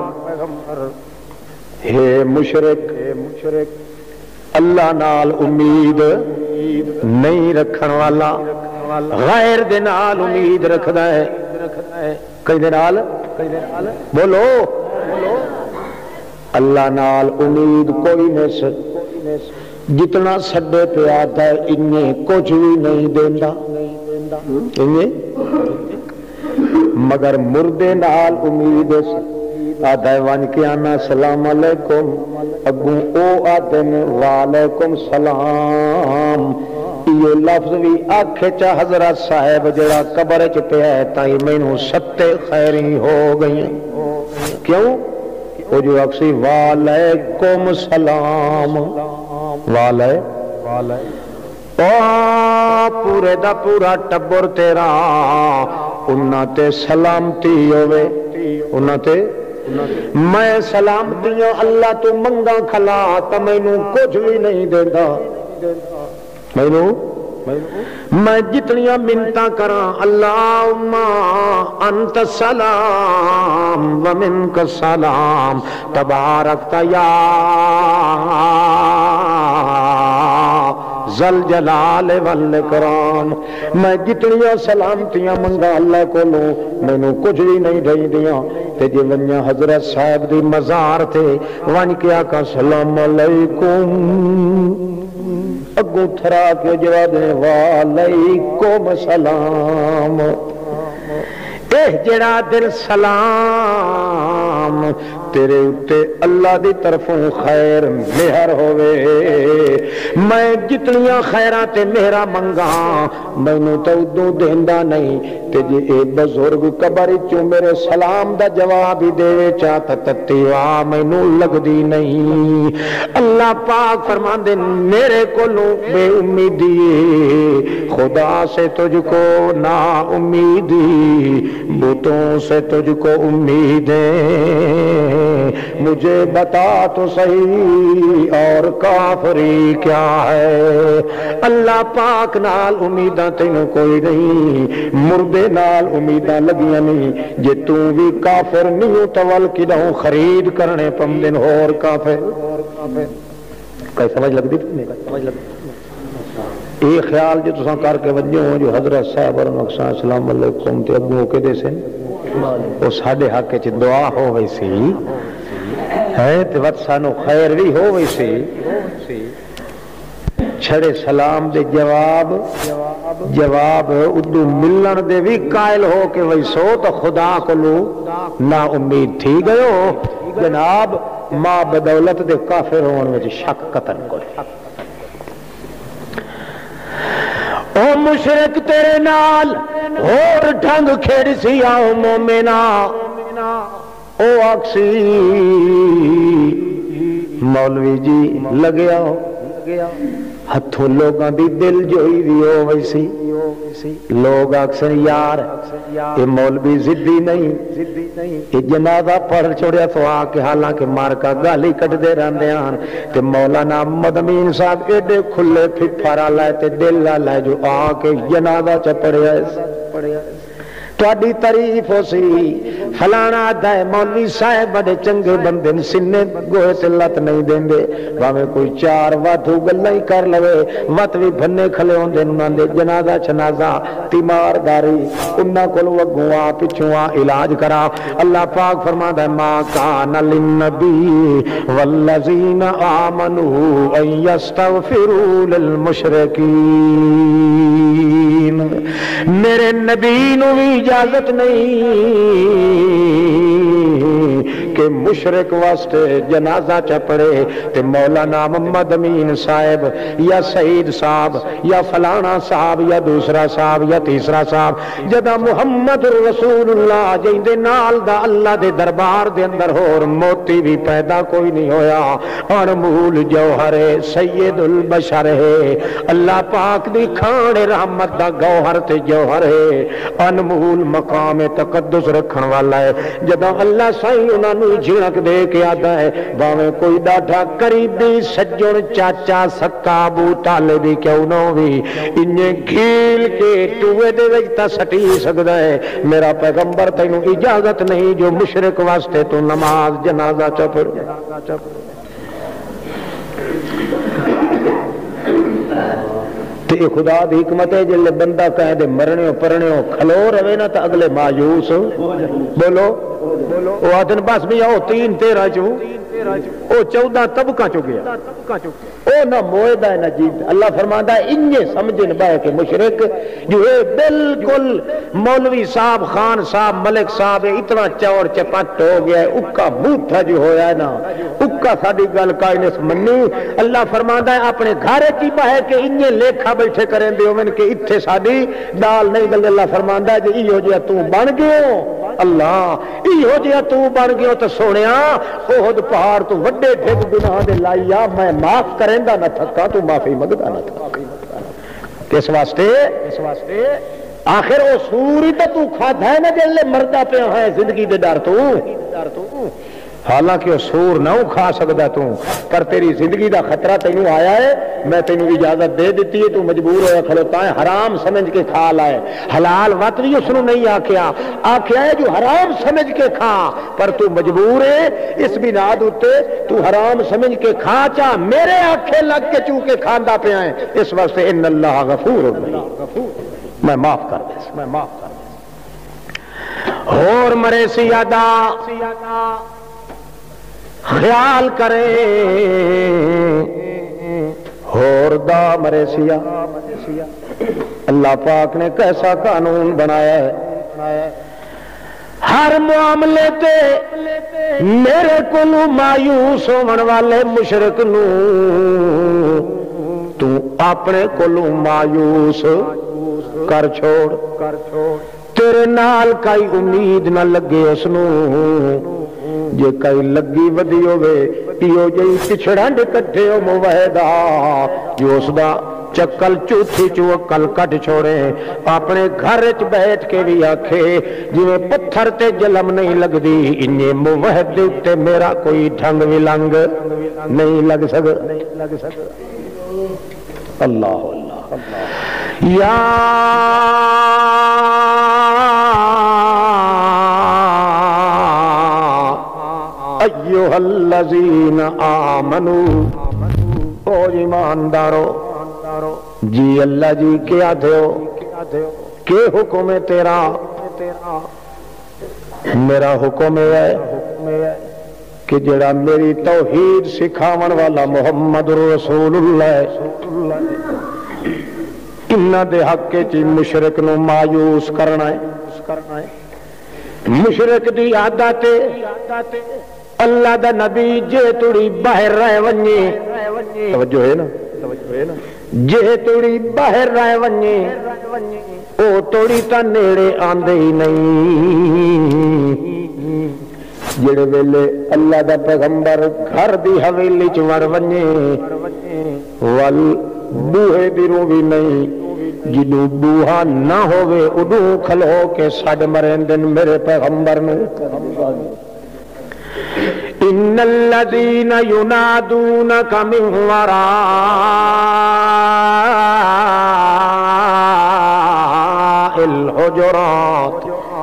S1: ہے مشرک اللہ نال امید نہیں رکھن والا غیر دے نال امید رکھدا ہے، کئی دے نال بولو اللہ نال امید کوئی نہیں، جتنا سڈے پہ آتا ہے انہیں کچھ بھی نہیں دیندا مگر مردے نال امید آدھے وان کے آنا سلام علیکم اگوں او آدھن وعلیکم سلام، یہ لفظ بھی آکھے چا حضرت صاحب جڑا قبر چ پہ ہے تائی مینوں ستے خیری ہو گئی، کیوں؟ وہ جو اکسی وعلیکم سلام وعلیکم او پورے دا پورا ٹبر تیرا انہاں تے سلامتی ہوئے، انہاں تے میں سلامتیاں اللہ تو منگا کھلا تو مینوں کچھ بھی نہیں دیندا، مینوں میں جتنیاں منتاں کراں اللہم انت السلام ومنک السلام تبارکت یا ذل جلال والاکرام، میں جتنیاں سلامتیاں منگا اللہ کو لو مینوں کچھ بھی نہیں دئی دیاں تے جے ونیا حضرت صاحب دی مزار تے ون کے آقا سلام علیکم اگوں تھرا کے جواب دے وعلیکم السلام، اے جڑا دل سلام تیرے اتے اللہ دی طرفوں خیر مہر ہوئے، میں جتنیاں خیرات مہرہ منگا مینوں تو ادوں دیندا نہیں تے جے اے بزرگ قبر چوں میرے سلام دا جواب ہی دے چاہتا تتیوا مینوں لگ دی نہیں۔ اللہ پاک فرماندے میرے کولوں بے امیدی خدا سے تجھ کو نا امیدی، بتوں سے تجھ کو امیدیں مجھے بتا تو صحیح اور کافری کیا ہے۔ اللہ پاک نال امیداں تینوں کوئی نہیں، مردے نال امیداں لگیاں نہیں، جے تو بھی کافر نہیں تول کدوں خرید کرنے پمدن اور کافر کوئی سمجھ لگ دی سمجھ لگ یہ خیال جو تساں کر کے وجو جو حضرت صاحب اور نقصان السلام علیکم تے ابو کے دے سن وہ ساڈے حق وچ دعا ہو وئی سی ہے تے وقت سانو خیر بھی ہو وئی سی چھڑے سلام دے جواب جواب ادو ملن دے بھی قائل ہو کہ وہی سو تو خدا کو لو نا امید تھی گئے ہو جناب ماں بدولت دے کافر ہون وچ شک قطن کو او مشرک تیرے نال اور ڈھنگ کھیڑ سی آؤ مومنا او آکسی مولوی جی لگیا ہو ہتھوں لوگاں دی دل جوئی دی ہو ویسی لوگ اکثر یار یہ مولوی ضدی نہیں یہ جنازہ پڑھ چھوڑیا تو آ کے حالانکہ مار کا گالی کٹ دے رہندے ہیں تے مولانا محمد امین صاحب ایڈے کھلے پھپھارا لائے تے دل لائے جو آ کے جنازہ چ پڑھیا پڑھیا تواڈی تعریف ہو سی فلانا آدھا ہے مولوی صاحب بڑے چنگے بندے سنے گوہے تے لت نہیں دیندے باویں کوئی چار واتھو گلاں ہی کر لوے مت بھی بھنے کھلے ہوندے انہاں دے جنازہ چھنازہ تیمار داری انہاں کول وگوں آ پچھوں آ علاج کرا اللہ پاک فرماتا ہے ما کان للنبی والذین آمنوا ان یستغفروا للمشرکین میرے نبی نو بھی اجازت نہیں کہ مشرک واسطے جنازہ چپڑے تے مولانا محمد امین صاحب یا سعید صاحب یا فلانا صاحب یا دوسرا صاحب یا تیسرا صاحب جدا محمد رسول اللہ جیندے نال دا اللہ دے دربار دے اندر ہور موتی بھی پیدا کوئی نہیں ہویا انمول جوہر سید البشر ہے اللہ پاک دی کھان رحمت دا گوہر تے جوہر ہے انمول مقام تقدس رکھن والا ہے جدا اللہ سائیں انہاں نو جھڑک دے کے آتا ہے باویں کوئی ڈاٹا قریبی سجن چاچا سکا ابو طالب کیوں نہ ہوئی انہیں گھیل کے ٹوئے دے وچ تا سٹی سکدا ہے میرا پیغمبر تینوں اجازت نہیں جو مشرک واسطے تو نماز جنازہ چپڑ تے خدا دی حکمت ہے جلے بندہ کہے دے مرنے پرنے کھلو رہے نا تو اگلے مایوس بولو وہ آدن بس بھی آؤ تین تیرہ چو او چودہ طبقہ چو گیا او نہ موعدہ نہ جیت اللہ فرماتا ہے انجے سمجھن بائے کہ مشرک جو ہے بالکل مولوی صاحب خان صاحب ملک صاحب اتنا چور چپٹ ہو گیا ہے اکا بوتھا جو ہویا ہے نا اکا ساڑی گل کائنس منی اللہ فرماتا ہے اپنے گھارے کی بہے کہ انجے لیکھا بیٹھے کریں دے ہومن کہ اتھے ساڑی دال نہیں بلکہ اللہ فرماتا ہے جی ایو جیا تو بن گئے ہو اللہ ایو جیا تو بن گئے ہو تو سونیا احد پہاڑ تو وڈے ڈھگ گناہ دے لائیا میں معاف کریں دا نہ تھکا تو معافی مگدا نہ تھکا کس واسطے اس واسطے آخر وہ سوری تو تو کھادا ہے نا جلے مردہ پہ ہے زندگی دے ڈر تو ڈر تو حالانکہ وہ سور نہ کھا سکتا تو پر تیری زندگی دا خطرہ تینوں آیا ہے میں تینوں اجازت دے دیتی ہے تو مجبور ہویا کھلوتا ہے حرام سمجھ کے کھا لائے حلال وقت بھی اس نے نہیں آکھیا آکھیا ہے جو حرام سمجھ کے کھا پر تو مجبور ہے اس بنیاد اتے تو حرام سمجھ کے کھا چاہ میرے آنکھیں لگ کے چونکہ کھاندا پہ آئیں اس وقت ان اللہ غفور میں معاف کر دے میں معاف کر دے اور مرے سیادہ خیال کرے اور دا مرے سیا اللہ پاک نے کیسا قانون بنایا ہے ہر معاملے تے میرے کو مایوس ہون والے مشرک نو تو اپنے کو مایوس کر چھوڑ کر چھوڑ تیرے نال کئی امید نہ لگے اس نو جے کئی لگی ودی ہوے پیو جئی پچھڑنڈ کٹھے ہو موحدہ جو اس دا چکل چوتھی چوکل کٹ چھوڑے اپنے گھر چ بیٹھ کے بھی آکھے جویں پتھر تے جلم نہیں لگ دی انہیں موحد تے میرا کوئی ڈھنگ بھی لنگ نہیں لگ سک لگ سک اللہ اللہ یا ایوہ الذین آمنوا او ایماندارو جی اللہ جی کیا دھو کہ حکم تیرا میرا حکم ہے کہ جڑا میری توحید سکھاون والا محمد رسول اللہ انہاں دے حق وچ مشرک نو مایوس کرنا ہے مشرک دی عادت اللہ دا نبی جے توڑی باہر رہ ونجے توجہ ہے نا جے توڑی باہر رہ ونجے او توڑی تا نیڑے آندے ہی نہیں جڑے ویلے اللہ دا پیغمبر گھر دی حویلی چ وڑ ونجے ول بوہے دی رو بھی نہیں جدو بوہا نہ ہوئے اڈو کھلو کے سڈ مرندن میرے پیغمبر نو ان الذین ینادونک من وراء الحجرات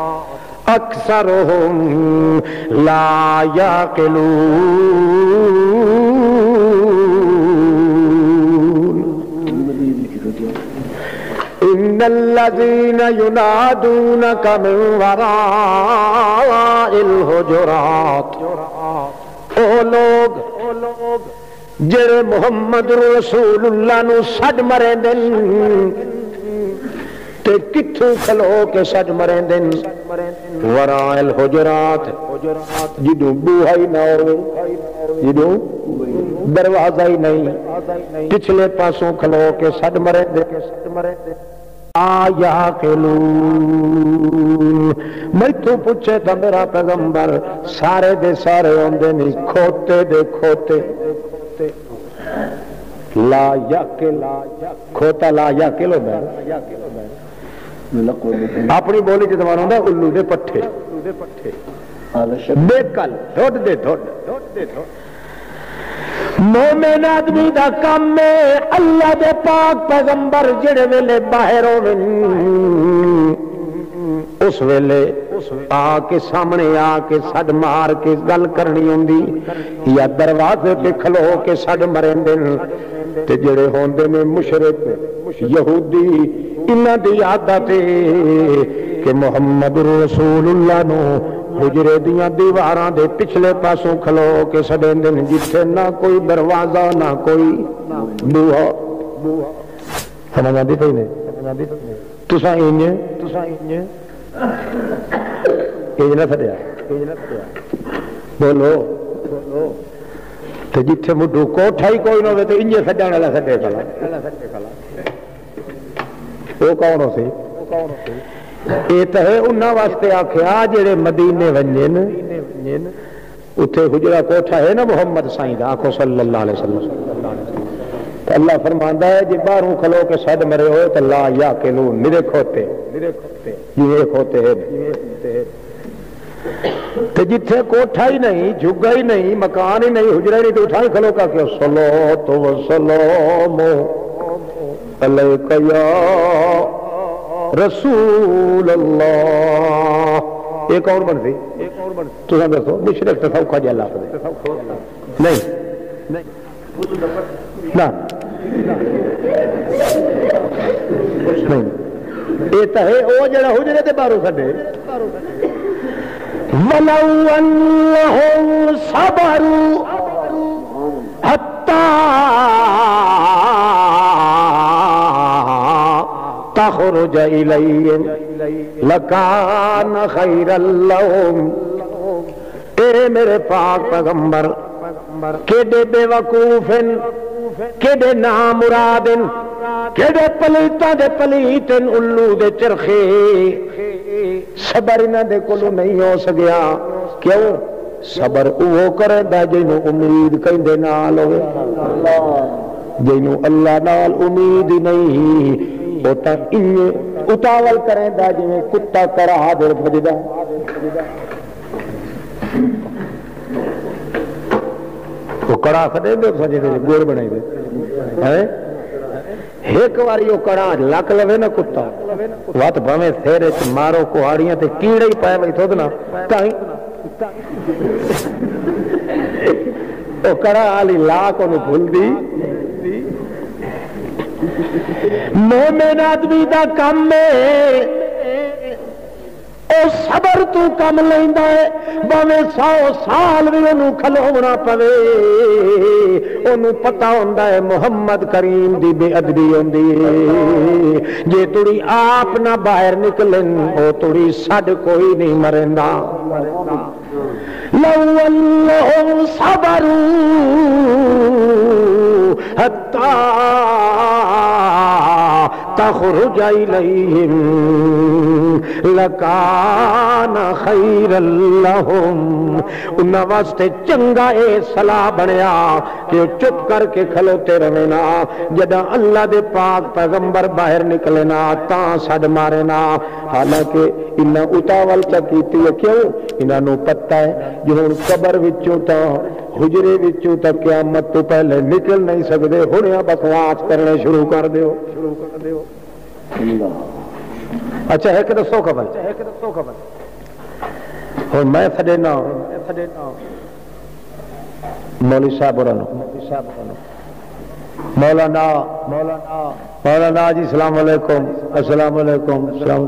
S1: اکثرهم لا یعقلون ان الذین ینادونک من وراء الحجرات او لوگ جڑے محمد رسول اللہ نو سڈ مرے دن تے کتھوں کھلو کے سڈ مرے دن وراء الحجرات جدوں بوہا ہی نہ ہوئے جدوں دروازہ ہی نہیں پچھلے پاسوں کھلو کے سڈ مرے دن آیا قلون میں تو پوچھے تھا میرا پیغمبر سارے دے سارے ہوندے نہیں کھوتے دے کھوتے لا یاکل کھوتا لا یاکل ہوتا ہے اپنی بولی چ زبان ہوندا الو دے پٹھے بے کل ڈھڈ دے ڈھڈ مومن آدمی دا کام میں اللہ دے پاک پیغمبر جڑے ویلے باہر ہوویں اس ویلے آ کے سامنے آ کے سڈ مار کے گل کرنی ہوندی یا دروازے پہ کھلو کے سڈ مرندے تے جڑے ہوندے نے مشرک یہودی انہاں دی عادت کہ محمد رسول اللہ نو حجرے دیاں دیواراں دے پچھلے پاسوں کھلو کے سڈیندے جتھے نہ کوئی دروازہ نہ کوئی بوہا سمجھ آندی پئی نہیں تساں انج تساں انج انج نہ سڈیا بولو تے جتھے مڈو کوٹھا ہی کوئی نہ ہوے تے انج سڈن والا سڈے کلا وہ کون ہو سی یہ تو ہے انہاں واسطے آکھیا جڑے مدینے ونجن اتھے حجرہ کوٹھا ہے نا محمد سائیں دا آکھو صلی اللہ علیہ وسلم اللہ فرماندا ہے جی باہروں کھلو کے سڈ مرے ہوئے تو لا یعقلون میرے کھوتے جی کھوتے ہیں تے جتھے کوٹھا ہی نہیں جھگا ہی نہیں مکان ہی نہیں حجرہ ہی نہیں تو اٹھا ہی کھلو کا کہ صلوۃ و سلام علیک یا رسول اللہ ایک اور بن سی تو دسو مشرک تو سوکھا جا لفظ نہیں نہ یہ تو ہے وہ جڑا حجرے تے باہروں کھڈے وَلَوْ أَنَّهُمْ صَبَرُوا حَتَّى تخرج إليهم لكان خيرا لهم اے میرے پاک پیغمبر کیڑے بے وقوف کیڑے نامراد کیڑے پلیتاں دے پلیتن الو دے چرخے صبر انہاں دے کولوں نہیں ہو سکیا کیوں صبر وہ کردا جنوں امید کہندے نال ہوے جنوں اللہ نال امید نہیں ہوتا اتاول کریں دا جی میں کتا کرا دے بجدا وہ کڑا کھدے دے سجے دے گوڑ بنائی دے ایک واری وہ کڑا لک لوے نا کتا وات بھویں سیرے چ مارو کوہاڑیاں تے کیڑے ہی پائے وئی تھودنا تائیں وہ کڑا والی لاک انہوں بھول دی مومن آدمی دا کم ہے او صبر تو کم لیندا ہے باویں سو سال بھی انہوں کھلونا پوے انہوں پتہ ہوندہ ہے محمد کریم دی بے ادبی ہوندی ہے جے تڑی آپ نہ باہر نکلن او تڑی سڈ کوئی نہیں مرندا لو انہم صبروا حتی تخرج الیہم لکان خیر لہم انہاں واسطے چنگا اے صلاح بنیا کہ چپ کر کے کھلوتے رہنا جدہ اللہ دے پاک پیغمبر باہر نکلنا تاں سڈ مارنا حالانکہ انہاں اتاول چا کیتی ہے کیوں انہاں نو پتہ ہے جو ہن قبر وچوں تاں حجرے وچوں تک قیامت تو پہلے نکل نہیں سکدے ہن بکواس کرنے شروع کر دیو شروع کر دیو اچھا ایک دسو خبر ایک دسو خبر ہن میں سڈینا مولوی صاحب اور مولانا مولانا مولانا جی السلام علیکم السلام علیکم السلام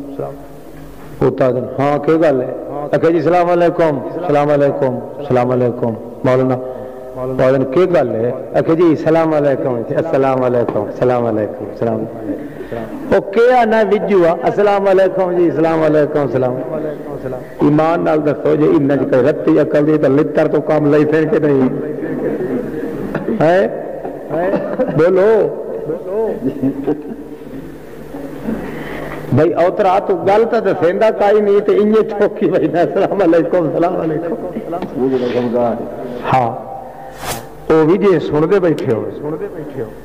S1: علیکم ہاں کی گل ہے اکھے جی السلام علیکم السلام علیکم السلام علیکم مولانا مولانا کی گل ہے اکھے جی السلام علیکم السلام علیکم السلام علیکم السلام او کیا نہ وجو السلام علیکم جی السلام علیکم السلام ایمان نال دسو جی ان وچ کوئی رتی عقل دی تے لتر تو کام لئی پھر کے نہیں ہے بولو بھائی اوترا تو گل تو دسیندا کائی نہیں تے انجے ٹھوکی بیٹھا السلام علیکم السلام علیکم ہاں وہ بھی جی سن دے بیٹھے ہو سن دے بیٹھے ہو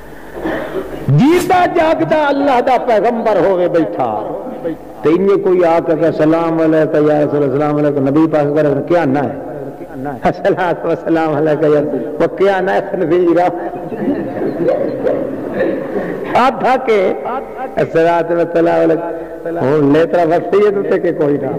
S1: جیتا جاگتا اللہ دا پیغمبر ہوئے بیٹھا تے انجے کوئی آ کے السلام علیکم یا رسول السلام علیکم نبی پاک کرے کیا نہ ہے السلام والسلام علیکم یا وہ کیا نہ ہے خنزیرہ آدھا کے السلام علیکم ہوں لے طرح وقتی ہے تو کہ کوئی نہ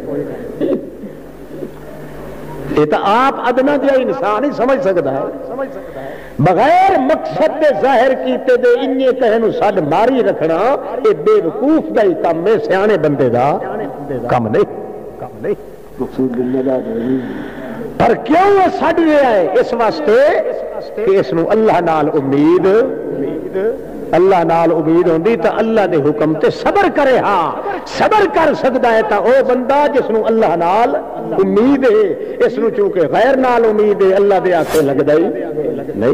S1: یہ تو آپ ادنا جا انسان ہی سمجھ سکتا ہے بغیر مقصد دے ظاہر کیتے دے انجے کہنو سڈ ماری رکھنا یہ بے وقوف کا ہی کم ہے سیانے بندے دا کم نہیں کم نہیں پر کیوں وہ سڈ رہا ہے اس واسطے کہ اس نو اللہ نال امید اللہ نال امید ہوندی تا اللہ دے حکم تے صبر کرے ہاں صبر کر سکتا ہے تا او بندہ جس نو اللہ نال امید ہے اس نو چونکہ غیر نال امید ہے اللہ دے آکے لگدا ہی نہیں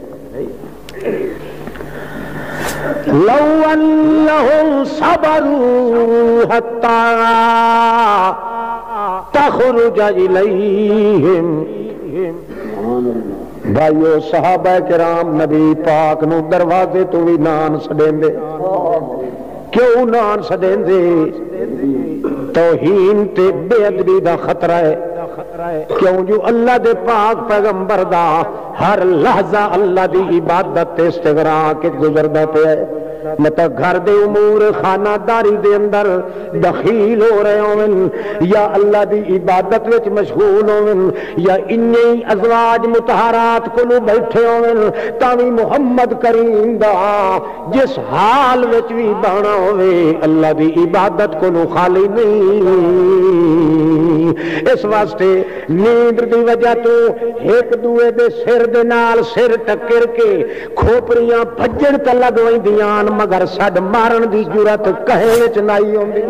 S1: لو انہم صبروا حتی تخرج الیہم بھائیو صحابہ کرام نبی پاک نو دروازے تو بھی نان سڈین دے کیوں نان سڈین دے توہین تے بے ادبی دا خطرہ ہے کیوں جو اللہ دے پاک پیغمبر دا ہر لحظہ اللہ دی عبادت تے استغراق کے گزردا پیا ہے مطلب گھر دے امور خانہ داری دے اندر دخیل ہو رہے ہوں یا اللہ دی عبادت وچ مشغول ہوں یا انہی ازواج متحرات کو بیٹھے ہوں تاوی محمد کریم دا جس حال وچ بھی بانا ہوئے اللہ دی عبادت کو خالی نہیں اس واسطے نیند دی وجہ تو ایک دوے دے سر دے نال سر ٹکر کے کھوپریاں بھجن تے لگ ویندیاں مگر سڈ مارن دی جرت کہے وچ نہیں ہوندی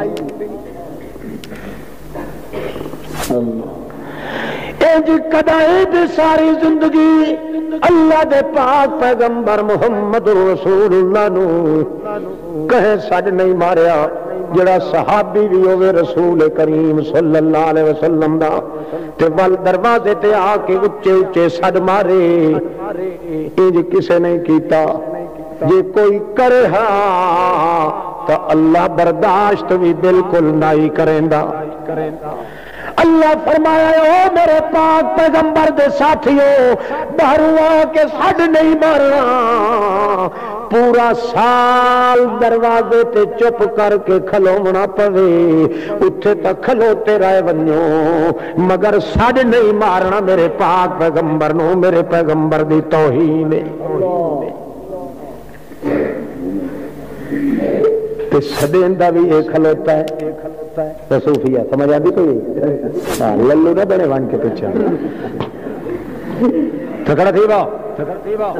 S1: انج کدائے دی ساری زندگی اللہ دے پاک پیغمبر محمد رسول اللہ نو کہے سڈ نہیں ماریا جڑا صحابی بھی ہوئے رسول کریم صلی اللہ علیہ وسلم دا تے ول دروازے تے آ کے اچے اچے سڈ مارے انج کسے نہیں کیتا جے کوئی کرے ہاں تو اللہ برداشت بھی بالکل نہیں کریندا اللہ فرمایا او میرے پاک پیغمبر دے ساتھیو باہروں آ کے سڈ نہیں مارنا پورا سال دروازے تے چپ کر کے کھلونا پوے اتھے تک کھلوتے رہے ونجو مگر سڈ نہیں مارنا میرے پاک پیغمبر نو میرے پیغمبر دی توہین تے سدین دا بھی ایک کھلوتا ہے صوفیہ سمجھ آتی کوئی للو نہ بنے ون کے پیچھے تھکڑا تھی با تھکڑا تھی با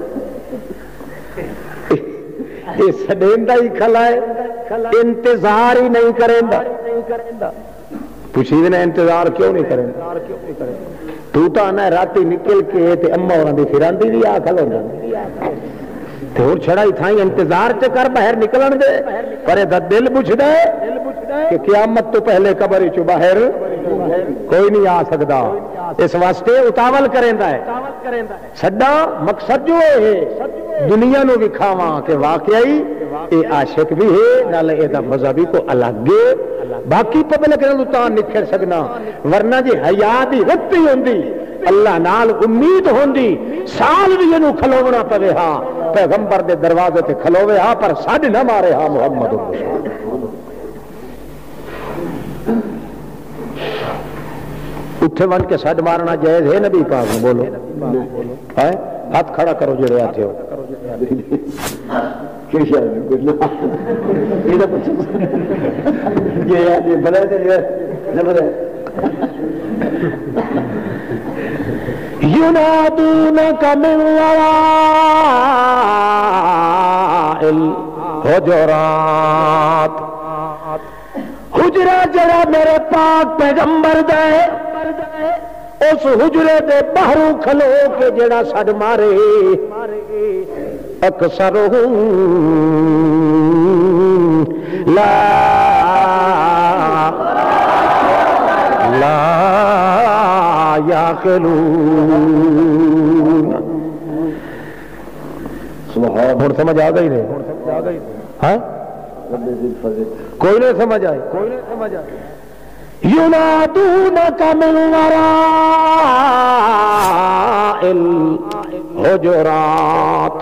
S1: یہ سڈیندا ہی کھلا ہے انتظار ہی نہیں کریندا پوچھی دینا انتظار کیوں نہیں کریندا تو تا نہ راتی نکل کے تے اما ہوراں دی پھراندی دی آ کھلو تے ہن چھڑا ہی تھائی انتظار تے کر باہر نکلن دے پر دا دل پوچھدا ہے کہ قیامت تو پہلے قبر وچ باہر کوئی نہیں آ سکدا اس واسطے اتاول کریندا ہے سڈا مقصد جو ہے دنیا نو وکھاواں کہ واقعی اے عاشق بھی ہے نال اے دا مزہ بھی کو الگ ہے باقی پبلک نال تا نکھر سکنا ورنہ جی حیا دی رتی ہوندی اللہ نال امید ہوندی سال بھی اینو کھلونا پوے ہاں پیغمبر دے دروازے تے کھلوے ہاں پر سڈ نہ مارے ہاں محمد رسول اٹھے ون کے سڈ مارنا جائز ہے نبی پاک میں بولو ہے ہاتھ کھڑا کرو جڑے آتے ہو ينادونك من وراء الحجرات حجرہ جڑا میرے پاک پیغمبر دے اس حجرے دے باہروں کھلو کے جڑا سڈ مارے اکثرہم لا لا یعقلون سبحان اللہ سمجھ آ گئی نہیں ہاں کوئی نہیں سمجھ آئی کوئی نہیں سمجھ آئی ينادونك من وراء الحجرات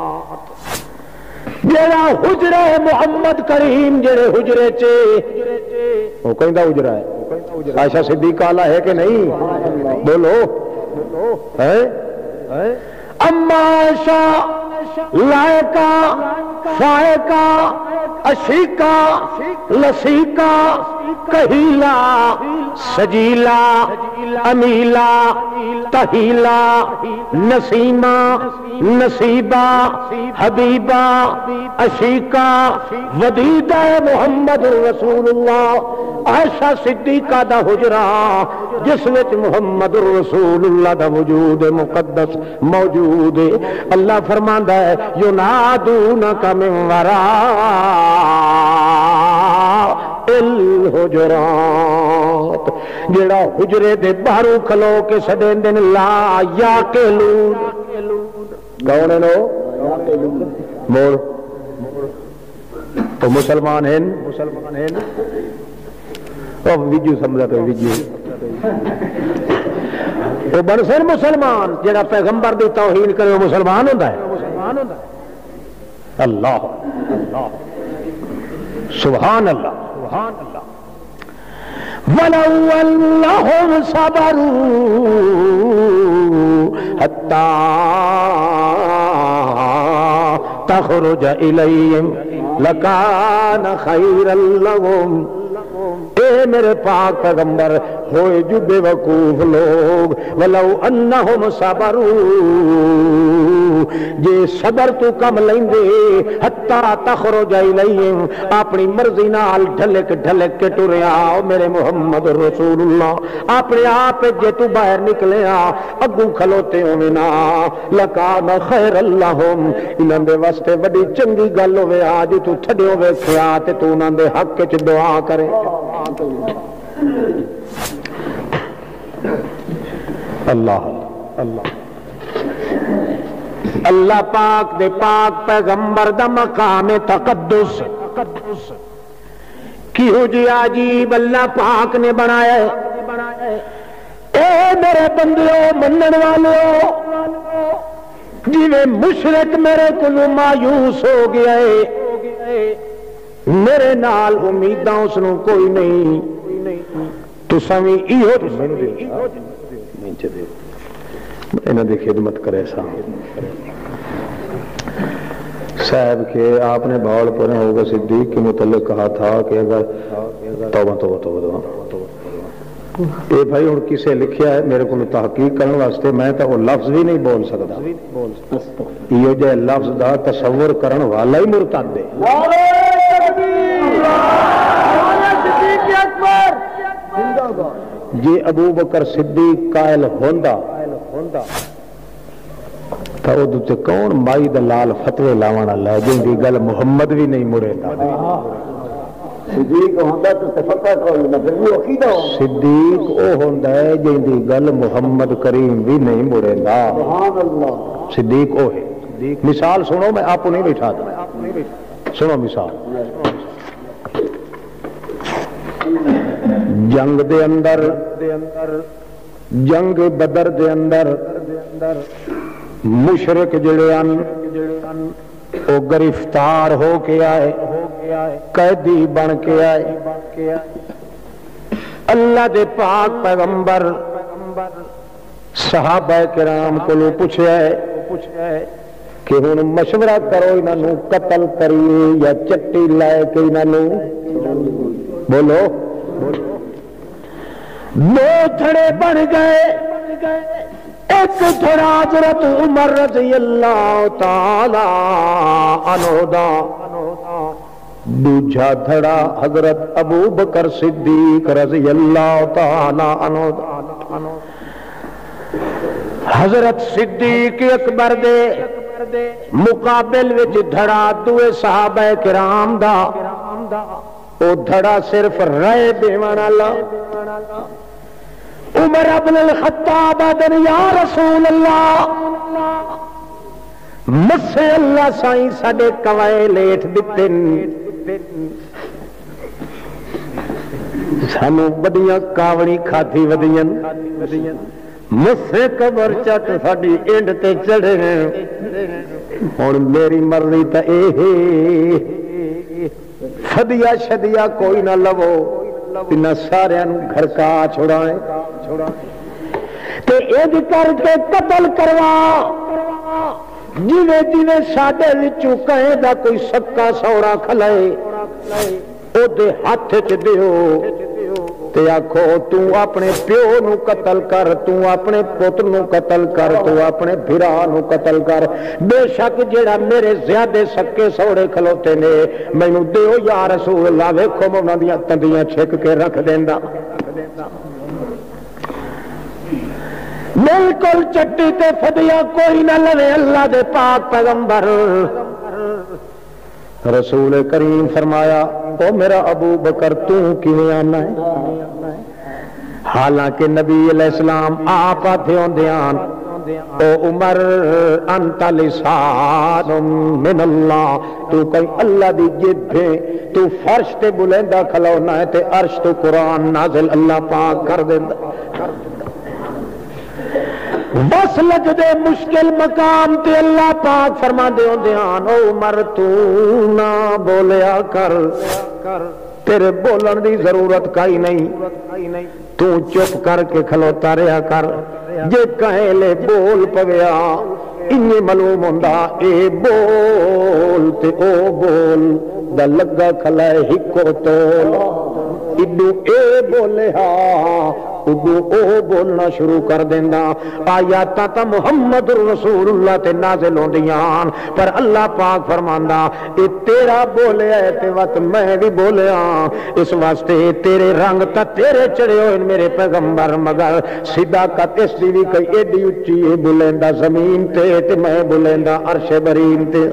S1: جڑا حجرہ محمد کریم جڑے حجرے چے وہ کہیں دا حجرہ ہے عائشہ صدیقہ اللہ ہے کہ نہیں بولو ہے اما عائشہ لائقہ فائقہ اشیقہ لسیقہ کہیلا سجیلا امیلا تہیلا نسیمہ نصیبہ حبیبہ اشیقہ ودیدہ محمد رسول اللہ عائشہ صدیقہ دا حجرہ جس وچ محمد رسول اللہ دا وجود مقدس موجود ہے اللہ فرماندا ہے ینادونک من وراء الحجرات جڑا حجرے دے باہروں کھلو کے سڈین دن لا یعقلون کون نو مور تو مسلمان ہیں مسلمان ہیں او ویڈیو سمجھا تو ویڈیو وہ بن سن مسلمان جڑا پیغمبر دی توہین کرے وہ مسلمان ہوندا ہے مسلمان ہوندا ہے اللہ اللہ سبحان اللہ سبحان اللہ وَلَوْ أَنَّهُمْ صَبَرُوا حَتَّى تَخْرُجَ إِلَيْهِمْ لَكَانَ خَيْرًا لَهُمْ اے میرے پاک پیغمبر ہوئے جو بے وقوف لوگ ولو انہم صبروا جے صبر تو کم لیندے حتی تخرج الیہم اپنی مرضی نال ڈھلک ڈھلک کے ٹریا میرے محمد رسول اللہ اپنے آپ جے تو باہر نکلیا اگوں کھلوتے ہوئے نا لکان خیر اللہم انہاں دے واسطے بڑی چنگی گل ہوئے آج تو چھڑے ہوئے خیات تو انہاں دے حق وچ دعا کرے اللہ اللہ اللہ پاک دے پاک پیغمبر دا مقام تقدس کیوں جی عجیب اللہ پاک نے بنایا ہے اے میرے بندیوں منن والوں جی میں مشرک میرے کل مایوس ہو گیا ہے میرے نال امیداں اس نو کوئی نہیں تو سویں ایہو انہاں دی خدمت کرے سا صاحب کہ آپ نے بھاڑ پڑھے ہوگا صدیق کے متعلق کہا تھا کہ اگر توبہ توبہ توبہ یہ بھائی ہوں کسے لکھیا ہے میرے کو تحقیق کرنے واسطے میں تو وہ لفظ بھی نہیں بول سکتا یہ جے لفظ دا تصور کرن والا ہی مرتد ہے جی ابو بکر صدیق قائل ہوندا تو ادو تے کون مائی دلال فتوے لاون والا ہے جن دی گل محمد بھی نہیں مڑے دا صدیق ہوندا تو تفقہ کرو نہ پھر وہ عقیدہ ہو صدیق او ہوندا ہے جن دی گل محمد کریم بھی نہیں مڑے دا سبحان اللہ صدیق او ہے مثال سنو میں آپ کو نہیں بٹھاتا سنو مثال جنگ دے اندر جنگ بدر دے اندر مشرک جڑے ان او گرفتار ہو کے آئے قیدی بن کے آئے اللہ دے پاک پیغمبر صحابہ کرام کو پوچھے ہے کہ ہن مشورہ کرو انہاں قتل کریے یا چٹی لائے کہ انہاں بولو دو تھڑے بن گئے ایک تھڑا حضرت عمر رضی اللہ تعالی عنہ دا دوجا تھڑا حضرت ابو بکر صدیق رضی اللہ تعالی عنہ دا حضرت صدیق اکبر دے مقابل وچ دھڑا دوے صحابہ کرام دا او دھڑا صرف رائے دیوان اللہ عمر ابن الخطاب آدن یا رسول اللہ مسے اللہ سائیں ساڑے کوائے لیٹ دیتے سانو بدیاں کاوڑی کھاتی ودیاں مسے قبر چٹ ساڑی اینڈ تے چڑھے اور میری مرضی تا اے فدیہ شدیہ کوئی نہ لو نہ سارے گھر کا چھوڑائیں تے ایج کر کے قتل کروا جیوے جیوے ساڈے وچوں کہیں دا کوئی سکا سوڑا کھلائے او دے ہاتھ چ دیو تے آکھو تو اپنے پیو نو قتل کر تو اپنے پتر نو قتل کر تو اپنے بھرا نو قتل کر بے شک جیڑا میرے زیادہ سکے سوڑے کھلوتے نے مینوں دیو یا رسول اللہ ویکھو میں انہاں دیاں تندیاں چھک کے رکھ دیندا بالکل چٹی تے فدیہ کوئی نہ لوے اللہ دے پاک پیغمبر رسول کریم فرمایا او میرا ابو بکر تو کیویں آنا ہے حالانکہ نبی علیہ السلام آپ آتے ہوندیاں او عمر انت لسان من اللہ تو کوئی اللہ دی جد ہے تو فرش تے بلندہ کھلونا ہے تے عرش تو قرآن نازل اللہ پاک کر دیندا بس لگ دے مشکل مقام تے اللہ پاک فرما دے ہوندیاں او عمر تو نہ بولیا کر تیرے بولن دی ضرورت کائی نہیں تو چپ کر کے کھلوتا رہا کر جے کہیں لے بول پویا انہیں معلوم ہوندا اے بول تے او بول دا لگا کھلائے ہکو تول ادو اے بولے ہاں ادو او بولنا شروع کر دینا آیاتا تا محمد رسول اللہ تے نازل ہوندیاں پر اللہ پاک فرماندا اے تیرا بولے ہے تے وقت میں بھی بولے ہاں اس واسطے تیرے رنگ تا تیرے چڑے ہوئے میرے پیغمبر مگر صداقت اس دی بھی کئی ایڈی اچھی ہے بلندہ زمین تے تے میں بلندہ عرش برین تے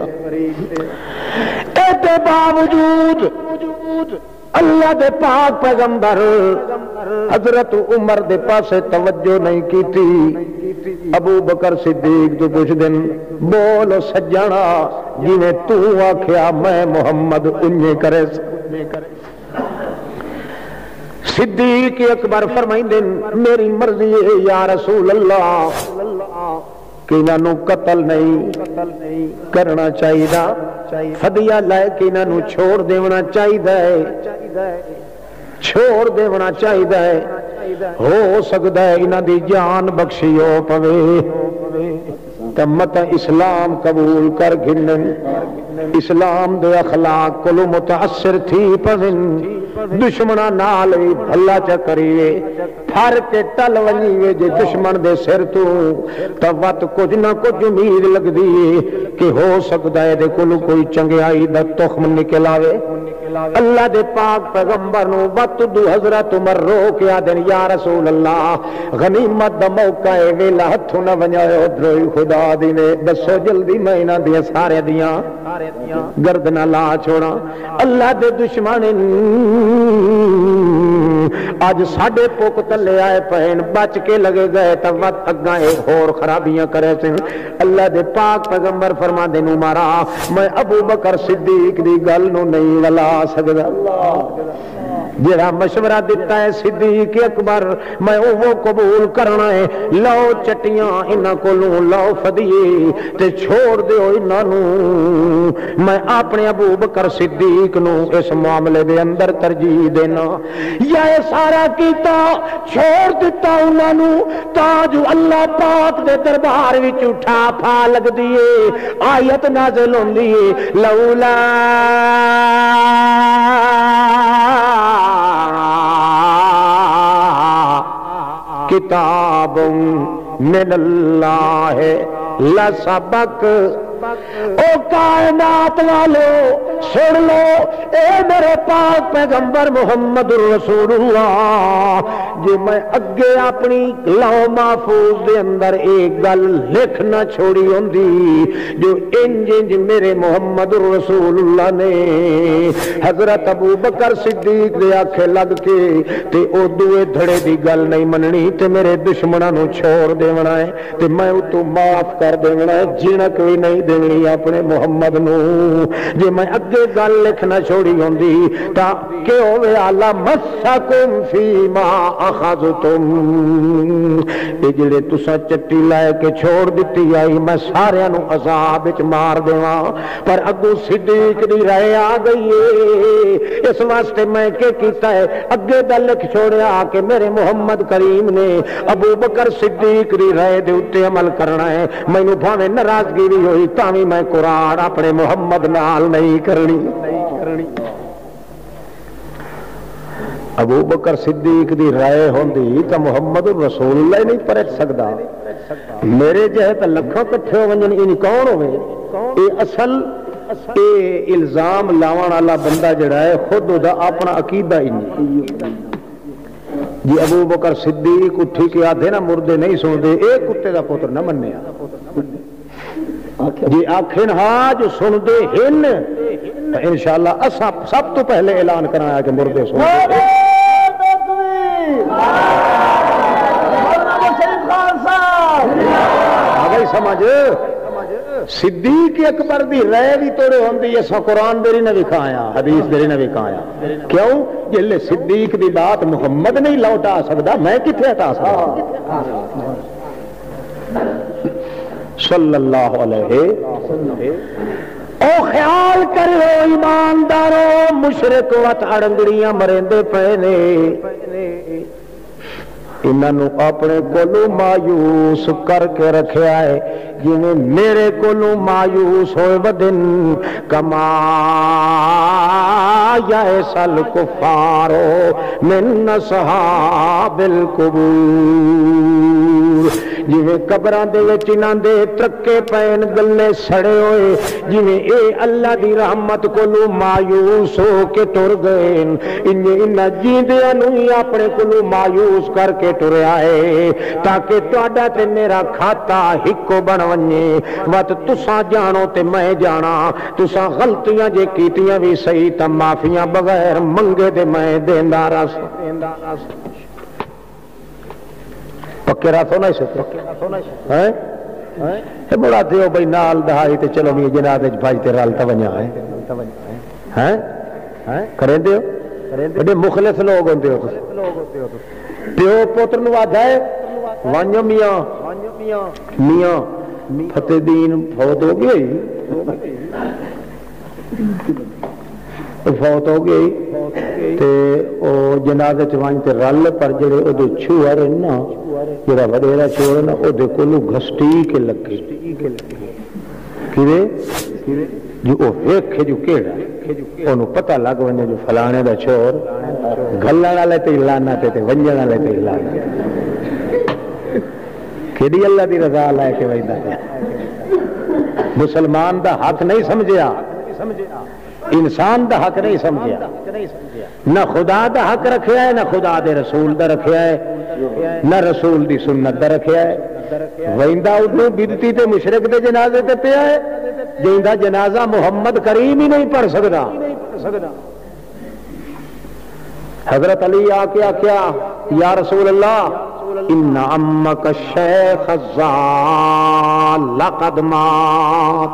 S1: اے تے باوجود اللہ دے پاک پیغمبر حضرت عمر دے پاسے توجہ نہیں کی تھی ابو بکر صدیق تو پوچھ دن بولو سجنا جنہیں تو آکھیا میں محمد انجے کرے صدیق اکبر فرمائیں دن میری مرضی ہے یا رسول اللہ کہ انہوں قتل نہیں کرنا چاہیے فدیہ لائے کہ انہوں چھوڑ دیونا چاہیے چھوڑ دیونا چاہیے ہو سکتا ہے انہوں دی جان بخشی ہو پوے تمت اسلام قبول کر گھنن اسلام دے اخلاق کلو متاثر تھی پوین دشمنہ نال بھلا چا کریے پھر کے ٹل ونی وے جے دشمن دے سر تو تا وت کچھ نہ کچھ امید لگدی ہے کہ ہو سکدا ہے دے کول کوئی چنگیائی دا تخم نکل آوے اللہ دے پاک پیغمبر نو وت دو حضرت عمر رو کے آدن یا رسول اللہ غنیمت دا موقع ہے ویلا ہتھوں نہ ونجاؤ ادھر خدا دی نے دسو جلدی میں انہاں دیاں سارے دیاں گردناں لا چھوڑا اللہ دے دشمن آج ساڈے پوک تلے آئے پہن بچ کے لگے گئے تا وقت اگاں ایک اور خرابیاں کرے سن اللہ دے پاک پیغمبر فرما دے نو مارا میں ابو بکر صدیق دی گل نو نہیں ولا سکدا جڑا مشورہ دیتا ہے صدیق اکبر میں وہ قبول کرنا ہے لو چٹیاں انہاں کولوں لو فدیے تے چھوڑ دیو انہاں نو میں اپنے ابو بکر صدیق نو اس معاملے دے اندر ترجیح دینا یا اے سارا کیتا چھوڑ دیتا انہاں نو تاج اللہ پاک دے دربار وچ اٹھا پھا لگ دیے آیت نازل ہوندی ہے لولا کتاب من اللہ لسبق او کائنات والو سن لو اے میرے پاک پیغمبر محمد رسول اللہ جی میں اگے اپنی لو محفوظ دے اندر ایک گل لکھنا چھوڑی ہوندی جو انج انج میرے محمد رسول اللہ نے حضرت ابو بکر صدیق دے آنکھیں لگ کے تے او دوے دھڑے دی گل نہیں مننی تے میرے دشمناں نو چھوڑ دیونا ہے تے میں او تو معاف کر دیونا ہے جنک بھی نہیں دیونی اپنے محمد نو جے میں اگے گل لکھنا چھوڑی ہوندی تا کہ ہوے اعلی مسکم فیما اخذتم اے جڑے تساں چٹی لائے کے چھوڑ دتی آئی میں سارے نو عذاب وچ مار دیواں پر اگوں صدیق دی رائے آ گئی ہے اس واسطے میں کہ کیتا ہے اگے دا لکھ چھوڑیا کہ میرے محمد کریم نے ابو بکر صدیق دی رائے دے اوتے عمل کرنا ہے مینوں بھاویں ناراضگی بھی ہوئی تاویں میں قرآن اپنے محمد نال نہیں کرنی ابو بکر صدیق دی رائے ہوندی تا محمد رسول اللہ نہیں پرچ سکدا میرے جہے تے لکھاں کٹھے ہو ونجن ان کون ہوے اے اصل اے الزام لاون والا بندہ جڑا ہے خود دا اپنا عقیدہ ہی نہیں جی ابو بکر صدیق اٹھی کے آدھے نا مردے نہیں سن دے اے کتے دا پتر نہ منیا جی آخر ہاں جو سن دے ہن انشاءاللہ اسا سب تو پہلے اعلان کرایا کہ مردے سن دے آگئی سمجھ صدیق اکبر دی رائے بھی توڑے ہوندی اسا قرآن دیری نہ دکھایا حدیث دیری نہ دکھایا کیوں جلے صدیق دی بات محمد نہیں لوٹا سکدا میں کتنے ہٹا سکدا صلی اللہ علیہ او خیال کرو ایماندارو مشرک وت اڑنگڑیاں مرندے پے نے انہوں اپنے کولو مایوس کر کے رکھیا ہے جنہیں میرے کولو مایوس ہوئے ودن کما یا سل کفارو من اصحاب القبور جویں قبراں دے وچ انہاں دے ترکے پین گلے سڑے ہوئے جویں اے اللہ دی رحمت کولو مایوس ہو کے ٹر گئے انہیں انہاں جیندیاں نوں ہی اپنے کولو مایوس کر کے ٹریا ہے تاکہ تہاڈا تے میرا کھاتا ہکو بن ونجے وت تساں جانو تے میں جانا تساں غلطیاں جے کیتیاں بھی صحیح تے معافیاں بغیر منگے تے میں دیندا رس پکے راتھو نہ سکتے ہیں بڑا دیو بھائی نال دہائی تے چلو بھی جناب بھائی تے رل تا ونجا ہے ہیں کریں دیو بڑے مخلص لوگ ہوندے ہو پیو پوتر نو آدھا ہے وانجو میاں میاں فتح دین فوت ہو گئی فوت ہو گئی تے او جنازے چ وانج تے رل پر جڑے او دے چھوہر نا جڑا وڈیرا چھوہر نا او دے کولو گھسٹی کے لگے کیویں جو او ویکھے جو کیڑا اونوں پتہ لگ ونے جو فلانے دا چھوہر گلن والے تے لانا تے ونجن والے تے لانا کیڑی اللہ دی رضا لے کے ویندا پیا مسلمان دا حق نہیں سمجھیا انسان دا حق نہیں سمجھیا نہ خدا دا حق رکھیا ہے نہ خدا دے رسول دا رکھیا ہے نہ رسول دی سنت دا رکھیا ہے ویندا اونوں بدعتی تے مشرک دے جنازے تے پیا ہے جیندا جنازہ محمد کریم ہی نہیں پڑھ سکدا حضرت علی آ کے آخیا یا رسول اللہ ان امک الشیخ الزال لقد مات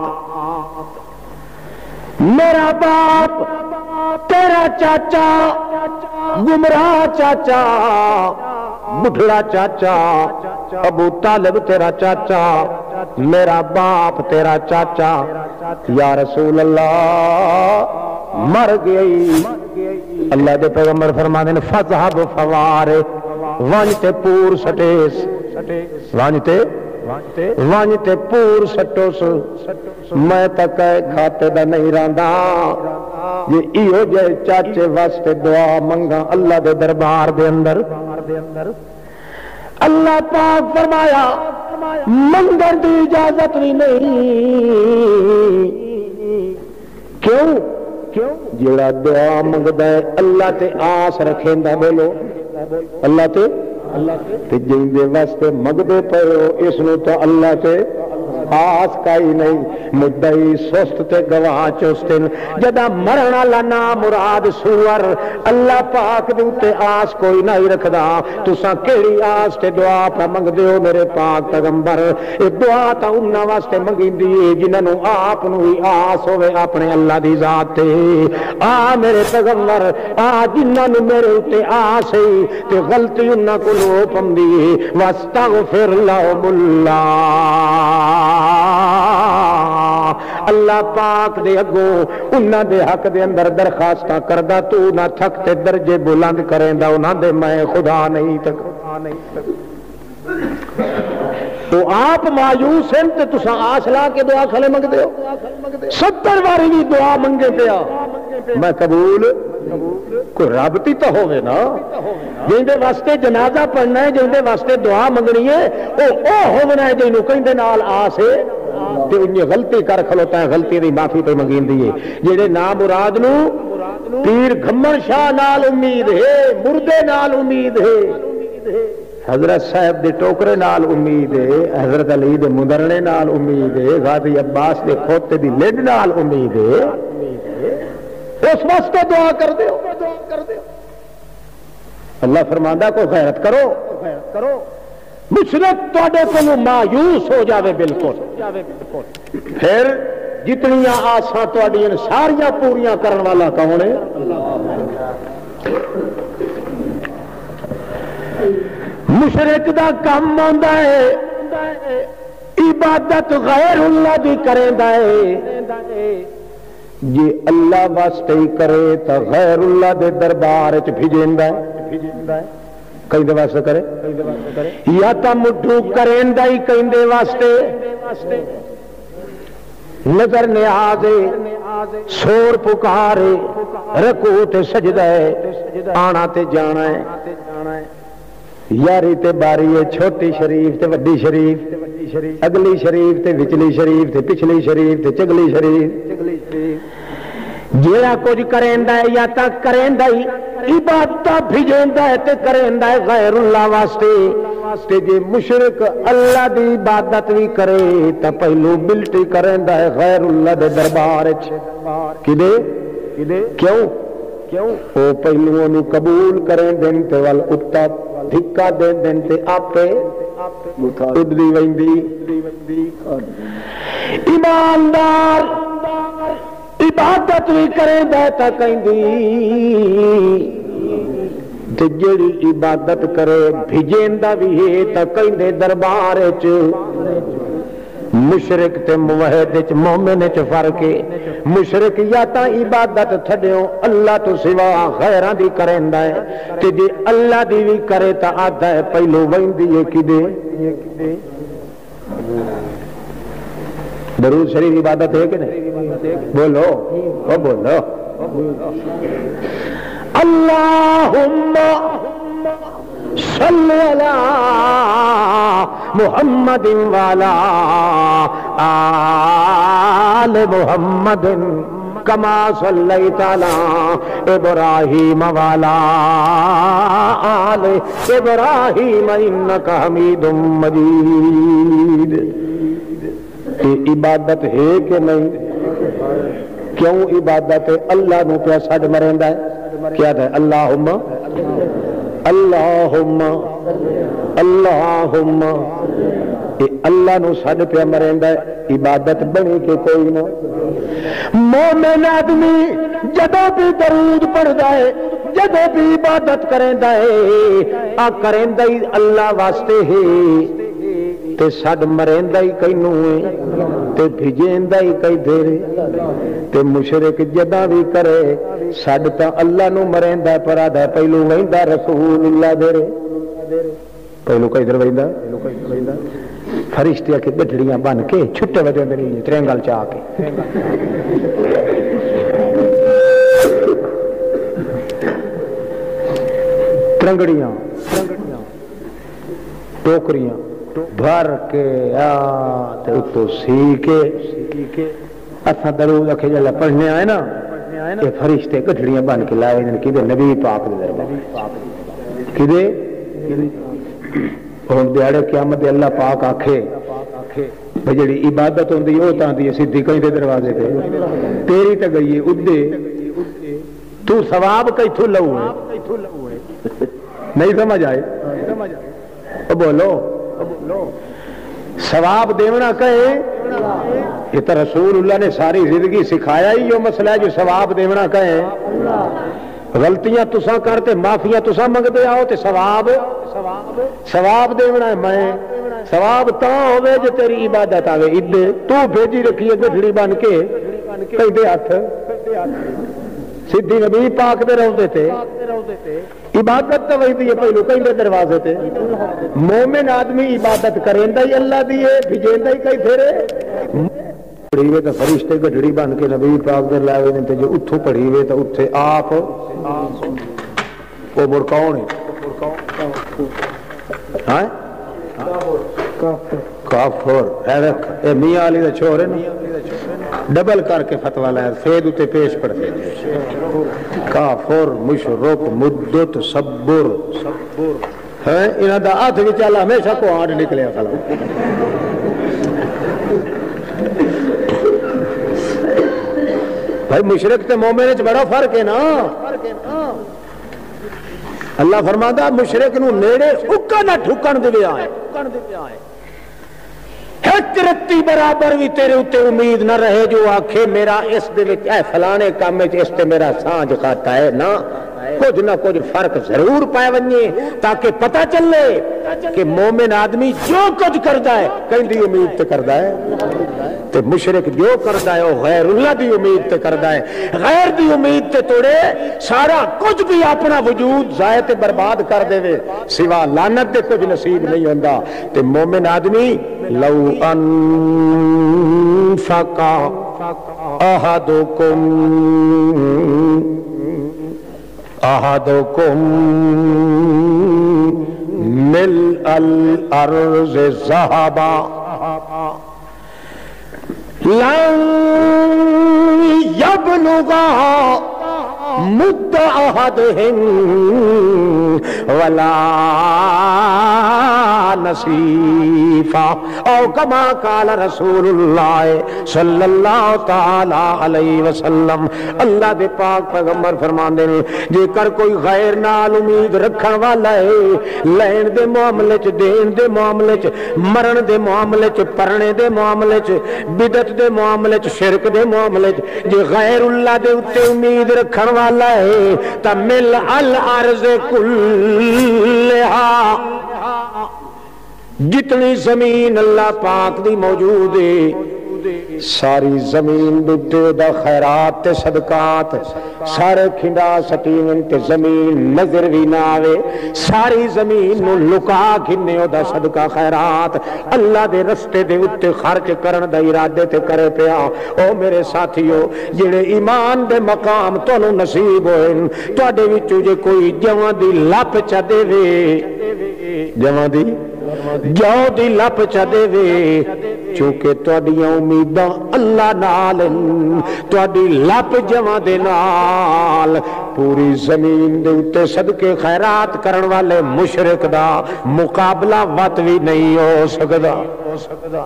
S1: میرا باپ تیرا چاچا گمراہ چاچا بڈھڑا چاچا ابو طالب تیرا چاچا میرا باپ تیرا چاچا یا رسول اللہ مر گئی اللہ دے پیغمبر فرمانے نے فذهب فوار وانتے پور سٹیس وانتے وانتے پور سٹوس میں تک کھاتے دا نہیں راندا یہ ایو جے چاچے واسطے دعا منگا اللہ دے دربار دے اندر اللہ پاک فرمایا منگن دی اجازت بھی نہیں کیوں جیڑا دعا منگدا ہے اللہ تے آس رکھیندا بولو اللہ تے تے جیندے واسطے منگدے پے ہو اس نو تو اللہ تے آس کا ہی نہیں مدعی سست تے گواہ چوستن جدا مرن والا نا مراد سور اللہ پاک دے تے آس کوئی نہیں رکھدا تساں کیڑی آس تے دعا پہ منگدے ہو میرے پاک پیغمبر اے دعا تا انہاں واسطے منگیندی ہے جنہاں نو آپ نو ہی آس ہوے اپنے اللہ دی ذات تے آ میرے پیغمبر آ جنہاں نو میرے تے آس ہے تے غلطی انہاں کولوں پندی واستغفر لهم اللہ اللہ پاک دے اگوں انہاں دے حق دے اندر درخواستاں کردا تو نہ تھک تے درجے بلند کریندا انہاں دے میں خدا نہیں تک تو آپ مایوس ہیں تے تساں آس لا کے دعا کھلے منگدے ہو ستر باری بھی دعا منگے پیا میں قبول کوئی رابطی تو ہوئے نا جیندے واسطے جنازہ پڑھنا ہے جیندے واسطے دعا منگنی ہے او او ہونا ہے جنوں کہندے نال آس ہے تے انہیں غلطی کر کھلوتا ہے غلطی دی معافی پہ منگین دیئے جیڑے نام مراد نو پیر گھمن شاہ نال امید ہے مردے نال امید ہے حضرت صاحب دے ٹوکرے نال امید ہے حضرت علی دے مدرنے نال امید ہے غازی عباس دے کھوتے دی لڈ نال امید ہے اس واسطے دعا کر دیو اللہ فرماندا کو غیرت کرو کرو مشرک تواڈے کولوں مایوس ہو جاوے بالکل پھر جتنیاں آساں تواڈیاں ساریاں پوریاں کرن والا کون ہے مشرک دا کم ہوندا ہے عبادت غیر اللہ دی کریندا ہے جی اللہ واسطے ہی کرے تو غیر اللہ دے دربار وچ بھیجیندا ہے کئی دے واسطے کرے یا تا مٹھو کریندا ہی کہندے واسطے نظر نیاز سور پکارے رکوع تے سجدہ ہے آنا تے جانا ہے یاری تے باری ہے چھوٹی شریف تے وڈی شریف اگلی شریف تے وچلی شریف تے پچھلی شریف تے چگلی شریف جیڑا کچھ کریندا ہے یا تا کریندا ہی عبادت بھیجیندا ہے تے کریندا ہے غیر اللہ واسطے تے جے مشرک اللہ دی عبادت بھی کرے تا پہلو بلٹی کریندا ہے غیر اللہ دے دربار وچ کدے کیوں کیوں او پہلو نو قبول کریں دین تے ول اتا دھکا دے دین تے آپے اڈدی ویندی ایماندار عبادت بھی کریں دیتا کہندی تے جڑی عبادت کرے بھیجیندا بھی ہے تا کہندے دربار وچ مشرک تے موحد وچ مومن وچ فرق ہے مشرک یا تا عبادت تھڈیو اللہ تو سوا غیراں دی کریندا ہے تے جے اللہ دی وی کرے تا آدھا ہے پہلو ویندی ہے کدے درود شریف عبادت ہے کہ نہیں بولو او بولو اللہم صلی علی محمد والا آل محمد کما صلیت علی ابراہیم والا آل ابراہیم انک حمید مجید. یہ عبادت ہے کہ نہیں؟ کیوں عبادت ہے؟ اللہ نو پیا سڈ مریندا ہے. کیا ہے؟ اللہم اللہم اللہم اللہ نو سڈ پیا مریندا ہے. عبادت بنی کہ کوئی نہ. مومن آدمی جدوں بھی درود پڑھدا ہے، جدوں بھی عبادت کریندا ہے، آ کریندا ہی اللہ واسطے ہے تے سڈ مریندا ہی کینوں ہے تے بھجیندا ہی کئی دیرے. تے مشرک جداں بھی کرے سڈ تا اللہ نو مریندا پر آدھا پہلو ویندا رسول اللہ دیرے. پہلو کدھر ویندا؟ فرشتے آ کے گڈڑیاں بن کے چھٹے وجے نہیں ترنگل چا کے ترنگڑیاں ٹوکریاں بھر کے اتو سی کے اصا درود اکھے جلا پڑھنے آئے نا یہ فرشتے گڈڑیاں بن کے لائے کدے نبی پاک دے دربار کدے ہوں دیہڑے قیامت اللہ پاک آکھے جڑی عبادت ہوندی وہ تاں دی سیدھی کہیں دے دروازے تے تیری تے گئی ادے تو ثواب کیتھوں لو ہے؟ نہیں سمجھ آئے؟ بولو ثواب دیونا کہے یہ تو رسول اللہ نے ساری زندگی سکھایا ہی جو مسئلہ ہے جو ثواب دیونا کہے. غلطیاں تساں کرتے معافیاں تساں منگتے آؤ تے ثواب ثواب دیونا ہے. میں ثواب تاں ہوے جو تیری عبادت آوے ادے تو بھیجی رکھی ہے گڈڑی بن کے کہندے ہاتھ سیدھی نبی پاک دے رہندے تے عبادت تو وہی ہے پہلو کہندے دروازے تے. مومن آدمی عبادت کریندا ہی اللہ دی ہے بھیجیندا ہی کئی پھیرے پڑھی ہوئے تو فرشتے گڈڑی بن کے نبی پاک دے لائے نے تے جو اتھوں پڑھی ہوئے تو اتھے آپ وہ مڑ کون ہے؟ ہاں کافر اے میاں علی دا چھوڑ ہے نا ڈبل کر کے فتوی لایا فید اتے پیش پڑھتے کافر مشرک مدت صبر ہے انہاں دا ہاتھ وچ اللہ ہمیشہ کو آڈ نکلیا کھلا. بھائی مشرک تے مومن وچ بڑا فرق ہے نا. اللہ فرماتا مشرک نو نیڑے اکا نہ ٹھکن دے آئے ایک رتی برابر بھی تیرے اتے امید نہ رہے جو آکھے میرا اس دے وچ اے فلانے کام وچ اس تے میرا سانج کھاتا ہے نا. کچھ نہ کچھ فرق ضرور پائے ونجے تاکہ پتہ چلے کہ مومن آدمی جو کچھ کردا ہے کہندی امید تے کردا ہے تے مشرک جو کردا ہے وہ غیر اللہ دی امید تے کردا ہے. غیر دی امید تے توڑے سارا کچھ بھی اپنا وجود ضائع تے برباد کر دے وے سوا لعنت دے کچھ نصیب نہیں ہوندا. تے مومن آدمی لو انفق احدکم احدکم ملء الارض ذهبا لن يبلغ مد احدهم ولا نصیفا او کما قال رسول اللہ صلی اللہ تعالی علیہ وسلم. اللہ دے پاک پیغمبر فرماندے نے جے کر کوئی غیر نال امید رکھن والا ہے لین دے معاملے چ دین دے معاملے چ مرن دے معاملے چ پرنے دے معاملے چ بدعت دے معاملے چ شرک دے معاملے چ جے غیر اللہ دے اتے امید رکھن والا ہے تا مل الارض کلھا جتنی زمین اللہ پاک دی موجود ہے ساری زمین دے دا خیرات تے صدقات سارے کھنڈا سٹیون تے زمین نظر بھی نہ آوے ساری زمین نو لکا کھنے دا صدقہ خیرات اللہ دے رستے دے اتے خرچ کرن دا ارادے تے کرے پیا او میرے ساتھیو جڑے ایمان دے مقام تانوں نصیب ہوئے تواڈے وچوں جے کوئی جواں دی لپ چا دے وے جواں دی جو دی لپ چا دے وے چونکہ تواڈیاں امیداں اللہ نال تواڈی لپ جواں دے نال پوری زمین دے اتے صدقے خیرات کرن والے مشرک دا مقابلہ وت بھی نہیں ہو سکدا ہو سکدا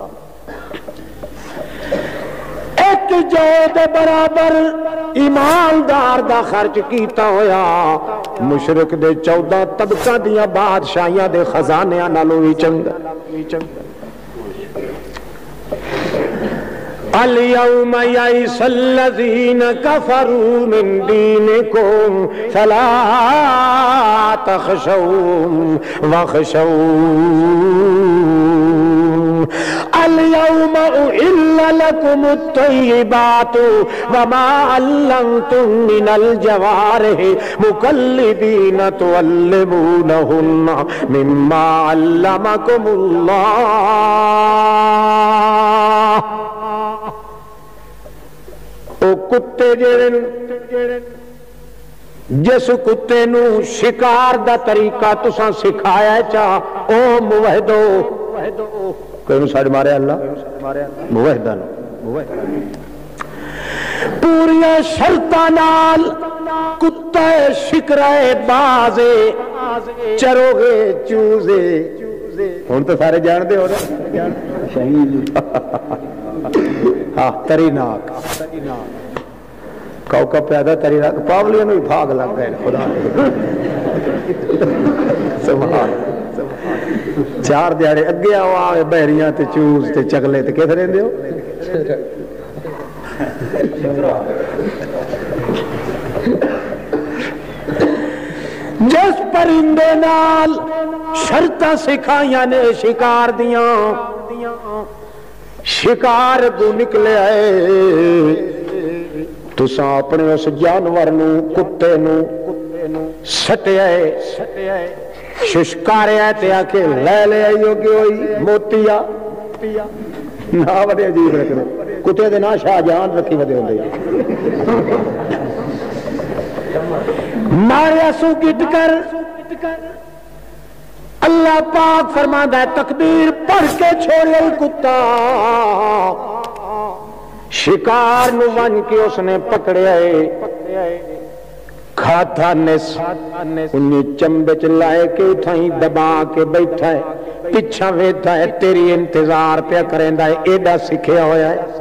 S1: ایک جو دے برابر ایماندار دا خرچ کیتا ہویا مشرک دے چودہ طبقہ دیاں بادشاہیاں دے خزانیاں نالوں وی چنگا اليوم يئس الذين كفروا من دينكم فلا تخشوهم واخشون اليوم أحل لكم الطيبات وما علمتم من الجوارح مكلبين تعلمونهن مما علمكم الله او کتے جڑن جس کتے نو شکار دا طریقہ تساں سکھایا چاہ او موحدو کوئی نو ساڑھ مارے اللہ موحدہ نو پوریا شرطہ نال کتا شکرہ بازے چروگے چوزے ہون تو سارے جان دے ہو رہے شہید ہاں تری ناک کوکا پیادہ تری ناک پاولیاں نو ہی بھاگ لگ گئے خدا سبحان چار دیاڑے اگے آوے بہریاں تے چوز تے چگلے تے کیسے رہن دیو جس پرندے نال شرطہ سکھائیاں نے شکار دیاں شکار کو نکلے آئے تساں اپنے اس جانور نو کتے نو سٹے آئے ششکارے آئے تے آکے لے لے آئی ہوگی ہوئی موتیا نا بڑے عجیب رکھ دے کتے دے نا شاہ جہان رکھی ودے ہوں دے ماریا سو گٹ کر اللہ پاک فرماتا ہے تکبیر پڑھ کے چھوڑے کتا شکار نو ون کے اس نے پکڑے آئے کھاتا نس انہیں چمبے چلائے کے اٹھائیں دبا کے بیٹھا ہے پچھا ویٹھا ہے تیری انتظار پہ کریں دا ہے ایڈا سکھیا ہویا ہے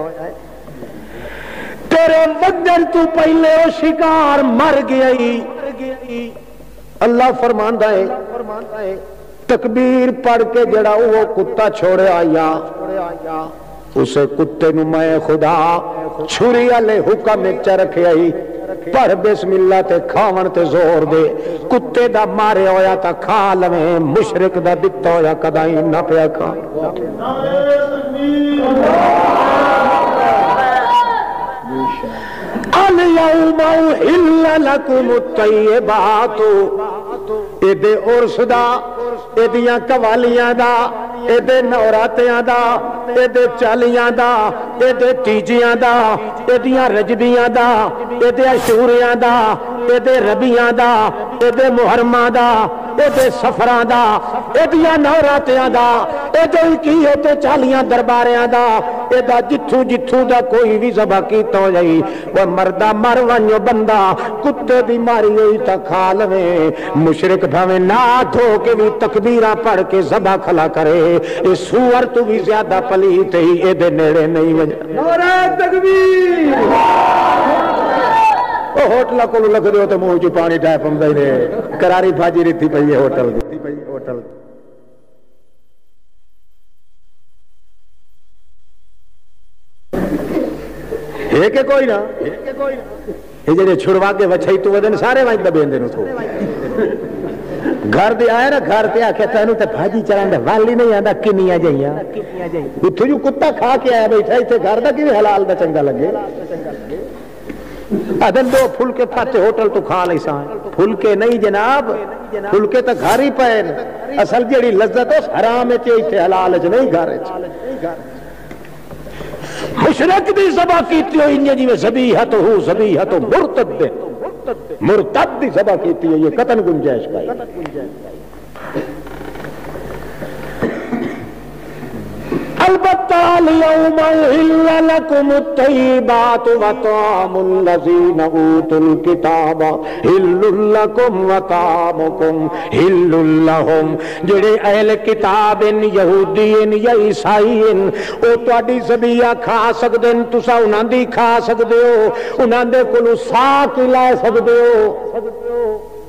S1: تیرے وقتن تو پہلے وہ شکار مر گئی اللہ فرماندا ہے تکبیر پڑھ کے جڑا وہ کتا چھوڑے آیا اسے کتے نو میں خدا چھری والے حکم وچ رکھے آئی پر بسم اللہ تے کھاون تے زور دے کتے دا مارے ہویا تا کھا لویں مشرک دا دتا ہویا کدائی نہ پیا کھا اليوم احل لكم الطيبات ایدے عرس دا ایدیاں قوالیاں دا ایدے نوراتیاں دا ایدے چالیاں دا ایدے تیجیاں دا ایدیاں رجبیاں دا ایدے عاشوریاں دا ایدے ربیاں دا ایدے محرماں دا ایدے سفراں دا ایدیاں نوراتیاں دا ایدے کی ہوتے چالیاں درباریاں دا ایدہ جتھو جتھو دا کوئی بھی ذبح کیتا ہو جائی وہ مردہ مرونیو بندہ کتے دی ماری ہوئی تا کھالویں مشرک بھاویں نات ہو کے بھی تکبیرہ پڑھ کے ذبح کھلا کرے اس سور تو بھی زیادہ پلیت ہی ایدے نیڑے نہیں وجہ نعرہ تکبیر ہوٹلہ کو لکھ دے ہوتے موہ جو پانی ٹائپ ہم دے دے کراری بھاجی رہتی پئی ہے ہوٹل دی ہوٹل ہے کہ کوئی نا یہ جڑے چھڑوا کے وچھائی تو ودن سارے وائن دبین دے نو تھو گھر دے آیا نا گھر تے آکھیا تینوں تے بھاجی چڑھان دا ول ہی نہیں آندا کنیاں جائیاں اتھوں جو کتا کھا کے آیا بیٹھا ایتھے گھر دا کیویں حلال دا چنگا لگے ادن دو پھلکے پھاتے ہوٹل تو کھا لئی سائیں پھلکے نہیں جناب پھلکے تو گھر ہی پے اصل جڑی لذت اس حرام وچ ایتھے حلال وچ نہیں گھر وچ مشرک دی ذبح کیتی ہوئی انج جویں ذبیحت ہو ذبیحت مرتد مرتد دی ذبح کیتی ہوئی یہ قطن گنجائش پائی البتہ اليوم احل لكم الطیبات وطعام الذین اوتوا الکتاب حل لكم وطعامکم حل لهم جڑے اہل کتاب یہودی یا عیسائی او تہاڈی ذبیحہ کھا سکدے ہیں تساں انہاں دی کھا سکدے ہو انہاں دے کولوں ساک لے سکدے ہو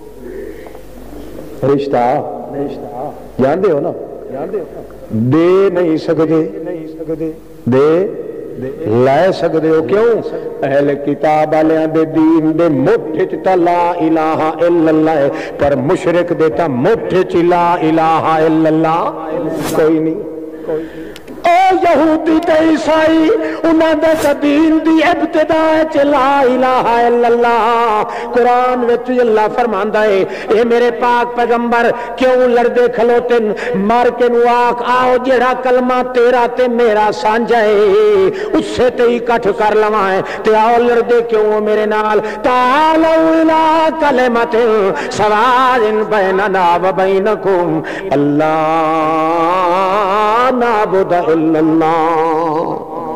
S1: رشتہ رشتہ جاندے ہو نا جاندے ہو دے نہیں سکدے دے لے سکدے ہو کیوں اہل کتاب والیاں دے دین دے مٹھ وچ تا لا الہ الا اللہ ہے پر مشرک دے تا مٹھ وچ لا الہ الا اللہ کوئی نہیں او یہودی تے عیسائی انہاں دے دین دی ابتدا وچ لا الہ الا اللہ قرآن وچ اللہ فرماندا ہے اے میرے پاک پیغمبر کیوں لڑدے کھلوتے مار کے نو آکھ آؤ جڑا کلمہ تیرا تے میرا سانجا ہے اس سے تے اکٹھ کر لواں ہے تے آؤ لڑدے کیوں میرے نال تعالوا الی کلمۃ سواء بیننا و بینکم اللہ نعبد الا اللہ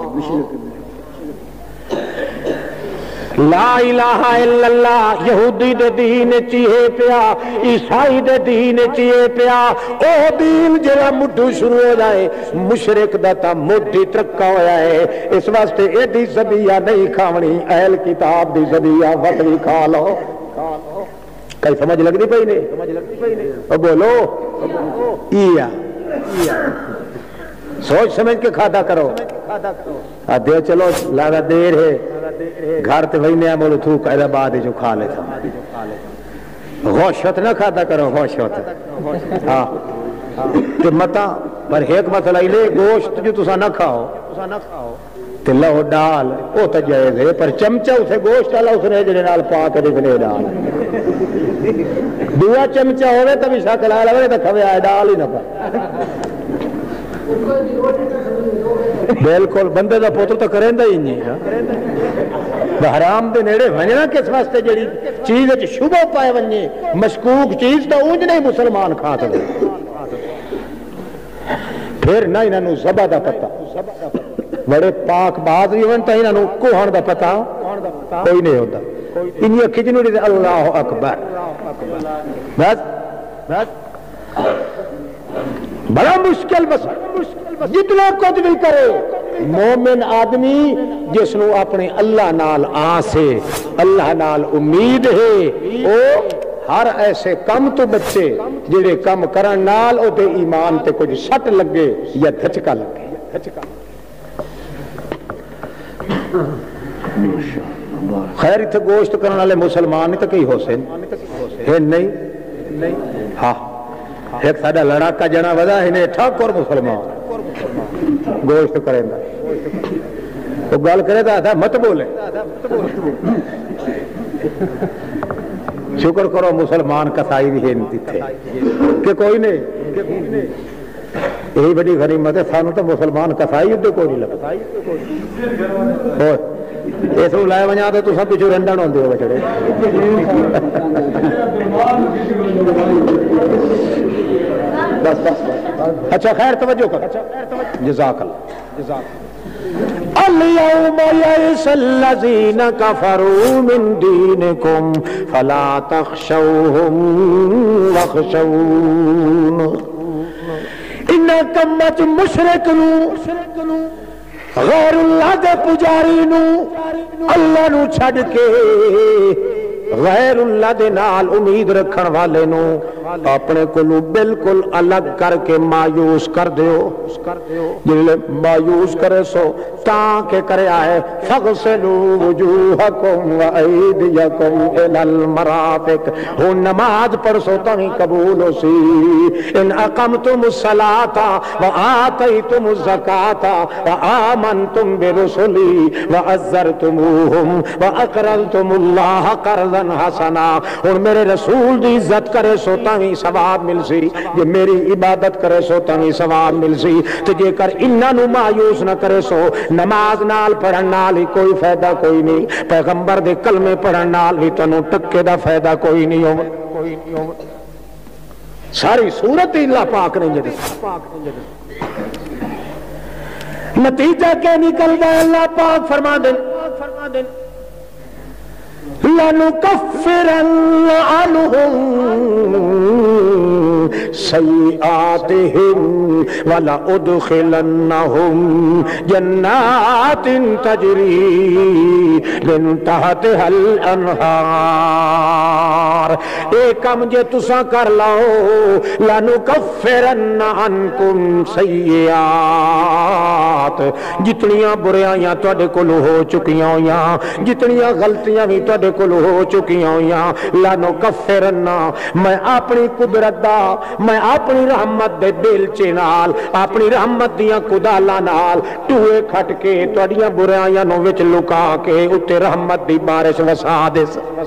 S1: لا الہ الا اللہ یہودی دے دین چیئے پیا عیسائی دے دین چیئے پیا او دین جڑا مڈھو شروع ہو جائے مشرک دا تا مڈھی ترکا ہویا ہے اس واسطے ایڈی ذبیحہ نہیں کھاونی اہل کتاب دی ذبیحہ وقتی کھا لو کئی سمجھ لگ دی پئی نہیں او بولو ایا سوچ سمجھ کے کھادا کرو دے چلو لادا دیر ہے گھر تے وہی نیا مولو تھوک ایدہ بعد جو کھا لیتا غوشت نہ کھادا کرو غوشت ہاں تے متا پر ایک مسئلہ ہی لے گوشت جو تسا نہ کھاؤ تے لہو ڈال او تا جائز ہے پر چمچہ اسے گوشت والا اس نے جڑے نال پا کے دکھنے ڈال دعا چمچہ ہوئے تبھی شکل آ لگے تو کھوے آئے ڈال ہی نہ پا بالکل بندے دا پوتر تو کریں دا ہی نہیں حرام دے نیڑے ونجنا کس واسطے جڑی چیز وچ شبہ پائے ونجے مشکوک چیز تو اونج نہیں مسلمان کھا سکدے پھر نہ انہاں نو ذبح دا پتہ بڑے پاک باز بھی ہون تے انہاں نو کوہن دا پتہ کوئی نہیں ہوندا انہی اکھی جنوں دے اللہ اکبر بس بس بڑا مشکل بس جتنا کچھ بھی کرے مومن آدمی جس نو اپنے اللہ نال آس ہے اللہ نال امید ہے او ہر ایسے کم تو بچے جڑے کم کرن نال او دے ایمان تے کچھ سٹ لگے یا دھچکا لگے خیر اتنے گوشت کرنے والے مسلمان نہیں تو کئی حسین ہے نہیں ہاں ایک ساڑا لڑاکا جنا ودا ہے ٹھاک اور مسلمان گوشت کریں گا تو گل کرے تھا مت بولے شکر کرو مسلمان کسائی بھی ہے کہ کوئی نہیں یہی بڑی غنیمت ہے سانو تو مسلمان کسائی ادھے کوئی نہیں لگتا اس کو لائے وجہ تو سب پچھو رنڈن ہوندے ہو بچڑے بس بس اچھا خیر توجہ کر جزاک اللہ اليوم يئس الذين كفروا من دينكم فلا تخشوهم واخشون ان کمت مشرک نو غیر اللہ دے پجاری نو اللہ نو چھڑ کے غیر اللہ دے نال امید رکھن والے نو اپنے کو بالکل الگ کر کے مایوس کر دیو جلے مایوس کرے سو تاکہ کرے آئے فغسلوا وجوہکم و ایدیکم الی المرافق ہوں نماز پڑھ سو تمہیں قبول ہو سی ان اقمتم الصلاۃ و آتیتم الزکاۃ و آمنتم برسلی و عزرتموہم و اقرضتم اللہ قرضا حسنا ہوں میرے رسول دی عزت کرے سو تمہیں ثواب مل سی یہ میری عبادت کرے سو تمہیں ثواب مل سی تو جے کر انہاں نو مایوس نہ کرے سو نماز نال پڑھن نال ہی کوئی فائدہ کوئی نہیں پیغمبر دے کلمے پڑھن نال بھی تنوں ٹکے دا فائدہ کوئی نہیں ہو کوئی نہیں ہو ساری صورت اللہ پاک نے جدی نتیجہ کیا نکل گیا اللہ پاک فرما دیں فرما دیں لَنُكَفِّرَنَّ عَنْهُمْ سَيِّئَاتِهِمْ وَلَأُدْخِلَنَّهُمْ جَنَّاتٍ تَجْرِي مِن تَحْتِهَا الْأَنْهَارُ ایک کم جے تساں کر لاؤ لَنُكَفِّرَنَّ عَنْكُمْ سَيِّئَاتِ جتنیاں برائیاں تواڈے کول ہو چکیاں ہویاں جتنیاں غلطیاں بھی تواڈے کل ہو چکیاں ہویاں لَنُكَفِّرَنَّ میں اپنی قدرت دا میں اپنی رحمت دے بیلچے نال اپنی رحمت دیاں کدالاں نال ٹوئے کھٹ کے تواڈیاں برائیاں نو وچ لکا کے اتے رحمت دی بارش وسا دے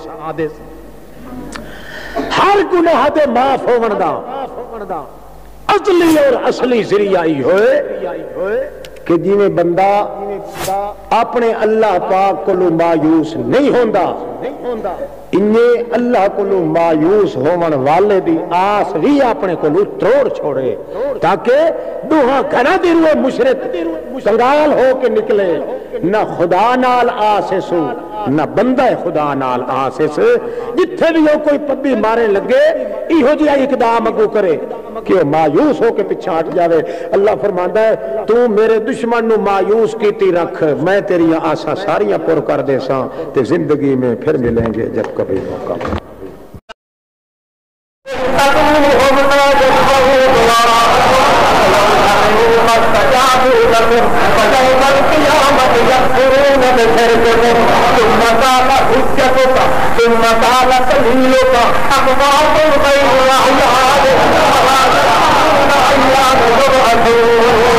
S1: ہر گناہ دے معاف ہون دا اصلی اور اصلی ذریعہ ہی ہوئے کہ جی میں بندہ اپنے اللہ پاک کو مایوس نہیں ہوندا انہیں اللہ کو مایوس ہون والے دی آس بھی اپنے کو توڑ چھوڑے تاکہ دوہاں گھنا دی روئے مشرک کنگال ہو کے نکلے نہ خدا نال آسے سو نہ بندہ خدا نال آسے سے جتھے بھی ہو کوئی پبی مارے لگے ایہو جی اقدام اگو کرے کہ وہ مایوس ہو کے پیچھے ہٹ جاوے اللہ فرماندا ہے تو میرے دشمن نو مایوس کیتی رکھ میں تیری آسا ساریاں پر کر دے ساں تے زندگی میں پھر ملیں گے جب کبھی موقع ثم قال حجتك ثم قال سبيلك أقوام غير أحيان ولا أيام يبعثون